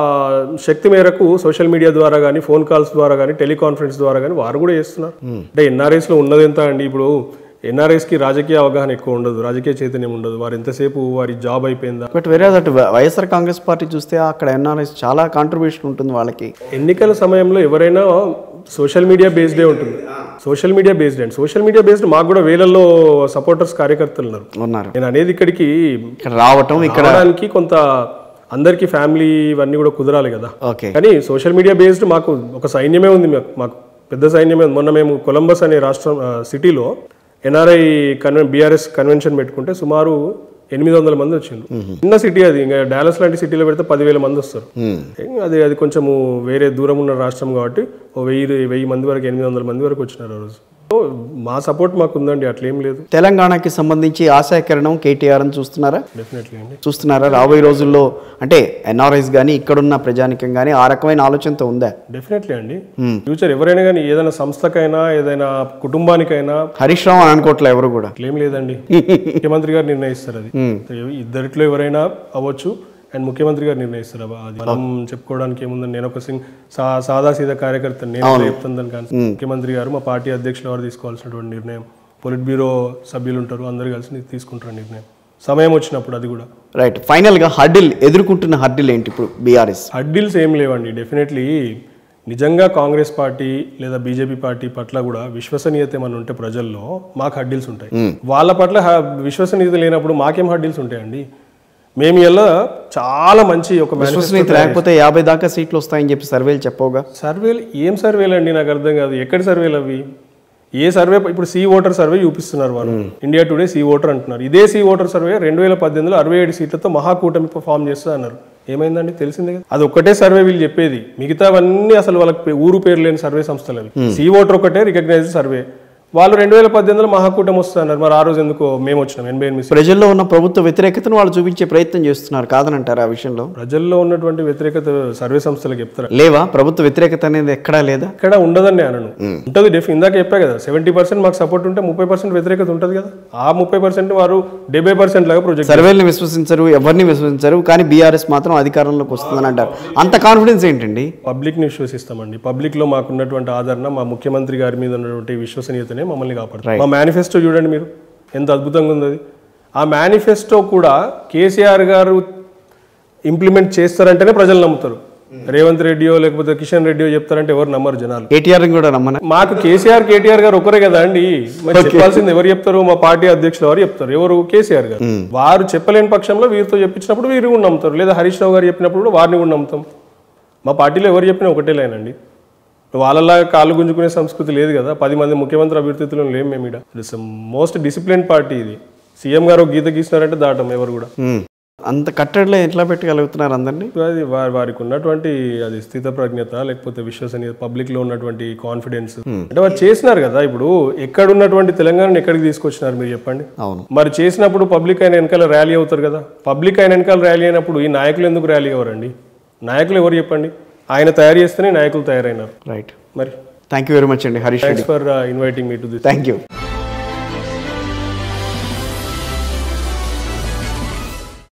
శక్తి మేరకు సోషల్ మీడియా ద్వారా కానీ ఫోన్ కాల్స్ ద్వారా కానీ టెలికాన్ఫరెన్స్ ద్వారా కానీ వారు కూడా చేస్తున్నారు. అంటే ఎన్ఆర్ఐస్లో ఉన్నది ఎంత అండి, ఇప్పుడు ఎన్ఆర్ఐస్కి రాజకీయ అవగాహన ఎక్కువ ఉండదు, రాజకీయ చైతన్యం ఉండదు, వారు ఎంతసేపు వారి జాబ్ అయిపోయిందా. బట్ వేరే దట్ వైఎస్ఆర్ కాంగ్రెస్ పార్టీ చూస్తే అక్కడ ఎన్ఆర్ఐస్ చాలా కాంట్రిబ్యూషన్ ఉంటుంది వాళ్ళకి. ఎన్నికల సమయంలో ఎవరైనా సోషల్ మీడియా బేస్డే ఉంటుంది, social media based and social media based మాకు కూడా వేలల్లో సపోర్టర్స్ కార్యకర్తలు ఉన్నారు. నేను అనేది ఇక్కడికి రావటం ఇక్కడ కొంత అందరికి ఫ్యామిలీ ఇవన్నీ కూడా కుదరాలి కదా. ఓకే, కానీ సోషల్ మీడియా బేస్డ్ మాకు ఒక సైన్యమే ఉంది, మాకు పెద్ద సైన్యమే ఉంది. మొన్న మేము కొలంబస్ అనే రాష్ట్రం సిటీలో ఎన్ఆర్ఐ కన్వెన్ బీఆర్ఎస్ కన్వెన్షన్ పెట్టుకుంటే సుమారు ఎనిమిది వందల మంది వచ్చింది. చిన్న సిటీ అది, ఇంకా డాలస్ లాంటి సిటీలో పెడితే పదివేల మంది వస్తారు. అది అది కొంచెము వేరే దూరం ఉన్న రాష్ట్రం కాబట్టి ఓ వెయ్యి వెయ్యి మంది వరకు ఎనిమిది వందల మంది వరకు వచ్చినారు ఆ రోజు. సో మా సపోర్ట్ మాకు ఉందండి, అట్లేం లేదు. తెలంగాణకి సంబంధించి ఆశాకిరణం కేటీఆర్ అని చూస్తున్నారా? డెఫినెట్లీ అండి చూస్తున్నారా? రాబోయే రోజుల్లో అంటే ఎన్ఆర్ఐస్ కానీ ఇక్కడున్న ప్రజానికం కానీ ఆ రకమైన ఆలోచనతో ఉందా? డెఫినెట్లీ అండి. ఫ్యూచర్ ఎవరైనా కానీ ఏదైనా సంస్థకైనా ఏదైనా కుటుంబానికైనా హరీష్ రావు అని అనుకోవట్లే ఎవరు కూడా, ఏం లేదండి, ముఖ్యమంత్రి గారు నిర్ణయిస్తారు. అది ఇద్దరిట్లో ఎవరైనా అవ్వచ్చు అండ్ ముఖ్యమంత్రి గారు నిర్ణయిస్తారు. అది మనం చెప్పుకోవడానికి ఏముందని, నేను ఒక సింగ్ సాదా సీదా కార్యకర్తను నేను చెప్తాను కానీ ముఖ్యమంత్రి గారు మా పార్టీ అధ్యక్షులు వారు తీసుకోవాల్సినటువంటి నిర్ణయం, పొలిట్ బ్యూరో సభ్యులు ఉంటారు, అందరు కలిసి తీసుకుంటారు నిర్ణయం సమయం వచ్చినప్పుడు. అది కూడా రైట్. ఫైనల్ గా హర్డిల్ ఎదుర్కొంటున్న హర్డిల్ ఏంటి ఇప్పుడు బీఆర్ఎస్? హర్డిల్స్ ఏం లేవండి. డెఫినెట్లీ నిజంగా కాంగ్రెస్ పార్టీ లేదా బీజేపీ పార్టీ పట్ల కూడా విశ్వసనీయత ఏమైనా ఉంటే ప్రజల్లో మాకు హర్డిల్స్ ఉంటాయి. వాళ్ళ పట్ల విశ్వసనీయత లేనప్పుడు మాకేం హర్డిల్స్ ఉంటాయండి? మేము ఇలా చాలా మంచి ఒక విశ్వసనీయత లేకపోతే యాభై దాకా సీట్లు వస్తాయని చెప్పి సర్వేలు చెప్పవుగా. సర్వేలు ఏం సర్వేలు అండి, నాకు అర్థం కాదు. ఎక్కడి సర్వేలు అవి? ఏ సర్వే? ఇప్పుడు సి ఓటర్ సర్వే చూపిస్తున్నారు వాళ్ళు, ఇండియా టుడే సి ఓటర్ అంటున్నారు. ఇదే సి ఓటర్ సర్వే రెండు వేల పద్దెనిమిదిలో అరవై ఏడు సీట్లతో మహాకూటమి ఫామ్ చేస్తా అన్నారు. ఏమైందండి? తెలిసిందే కదా. అది ఒక్కటే సర్వే వీళ్ళు చెప్పేది, మిగతావన్నీ అసలు వాళ్ళకి ఊరు పేరు లేని సర్వే సంస్థలు అవి. సి ఓటర్ ఒకటే రికగ్నైజ్డ్ సర్వే. వాళ్ళు రెండు వేల పద్దెనిమిదిలో మహాకూటమి వస్తున్నారు, మరి ఆ రోజు ఎందుకు మేము వచ్చినాం? ఎనభై ఎనిమిది ప్రజల్లో ఉన్న ప్రభుత్వ వ్యతిరేకతను వాళ్ళు చూపించే ప్రయత్నం చేస్తున్నారు, కాదనంటారు ఆ విషయంలో? ప్రజల్లో ఉన్నటువంటి వ్యతిరేకత సర్వే సంస్థలకు చెప్తారా? లేవా? ప్రభుత్వ వ్యతిరేకత అనేది ఎక్కడా లేదా? ఎక్కడ ఉండదని అనను, ఉంటుంది. డెఫ్ ఇందాక చెప్పా కదా, సెవెంటీ పర్సెంట్ మాకు సపోర్ట్ ఉంటే ముప్పై పర్సెంట్ వ్యతిరేకత ఉంటుంది కదా. ఆ ముప్పై పర్సెంట్ వారు డెబ్బై పర్సెంట్ లాగా ప్రొజెక్ట్. సర్వేలను విశ్వసించరు, ఎవరిని విశ్వసించరు, కానీ బీఆర్ఎస్ మాత్రం అధికారంలోకి వస్తుందని అంటారు. అంత కాన్ఫిడెన్స్ ఏంటండి? పబ్లిక్ ని విశ్వసిస్తామండి. పబ్లిక్ లో మాకున్నటువంటి ఆదరణ, మా ముఖ్యమంత్రి గారి మీద ఉన్నటువంటి విశ్వసనీయతనే మమ్మల్ని కాపాడుతుంది. మా మేనిఫెస్టో చూడండి మీరు, ఎంత అద్భుతంగా ఉంది అది. ఆ మేనిఫెస్టో కూడా కేసీఆర్ గారు ఇంప్లిమెంట్ చేస్తారంటేనే ప్రజలు నమ్ముతారు. రేవంత్ రెడ్డియో లేకపోతే కిషన్ రెడ్డియో చెప్తారంటే ఎవరు నమ్మరు జనాలు. కేటీఆర్ కూడా నమ్మను. మాకు కేసీఆర్ కేటీఆర్ గారు ఒకరే కదా అండి, మరి చెప్పాల్సింది ఎవరు చెప్తారు? మా పార్టీ అధ్యక్షులు వారు చెప్తారు. ఎవరు? కేసీఆర్ గారు. వారు చెప్పలేని పక్షంలో వీరితో చెప్పించినప్పుడు వీరు కూడా నమ్ముతారు, లేదా హరీష్ రావు గారు చెప్పినప్పుడు కూడా వారిని కూడా నమ్ముతాం. మా పార్టీలో ఎవరు చెప్పినా ఒకటే లేనండి. వాళ్ళలాగా కాళ్ళు గుంజుకునే సంస్కృతి లేదు కదా. పది మంది ముఖ్యమంత్రి అభ్యర్థులు లేము మేము. ఇక్కడ ఇట్స్ మోస్ట్ డిసిప్లిన్ పార్టీ ఇది. సీఎం గారు గీత గీసినారంటే దాటం ఎవరు కూడా. అంత కట్టడిలో ఎట్లా పెట్టగలుగుతున్నారు అందరినీ? అది వారి వారికి ఉన్నటువంటి అది స్థిత ప్రజ్ఞత, లేకపోతే విశ్వసనీయత, పబ్లిక్ లో ఉన్నటువంటి కాన్ఫిడెన్స్, అంటే వారు చేసినారు కదా. ఇప్పుడు ఎక్కడ ఉన్నటువంటి తెలంగాణను ఎక్కడికి తీసుకొచ్చినారు మీరు చెప్పండి? అవును. మరి చేసినప్పుడు పబ్లిక్ అయిన వెనకాల ర్యాలీ అవుతారు కదా. పబ్లిక్ అయిన వెనకాల ర్యాలీ అయినప్పుడు ఈ నాయకులు ఎందుకు ర్యాలీ అవ్వరండి? నాయకులు ఎవరు చెప్పండి? ఆయన తయారు చేస్తేనే నాయకులు తయారైనారు. రైట్. మరి థ్యాంక్ యూ వెరీ మచ్ అండి Harish. Thanks for inviting me to this. Thank you.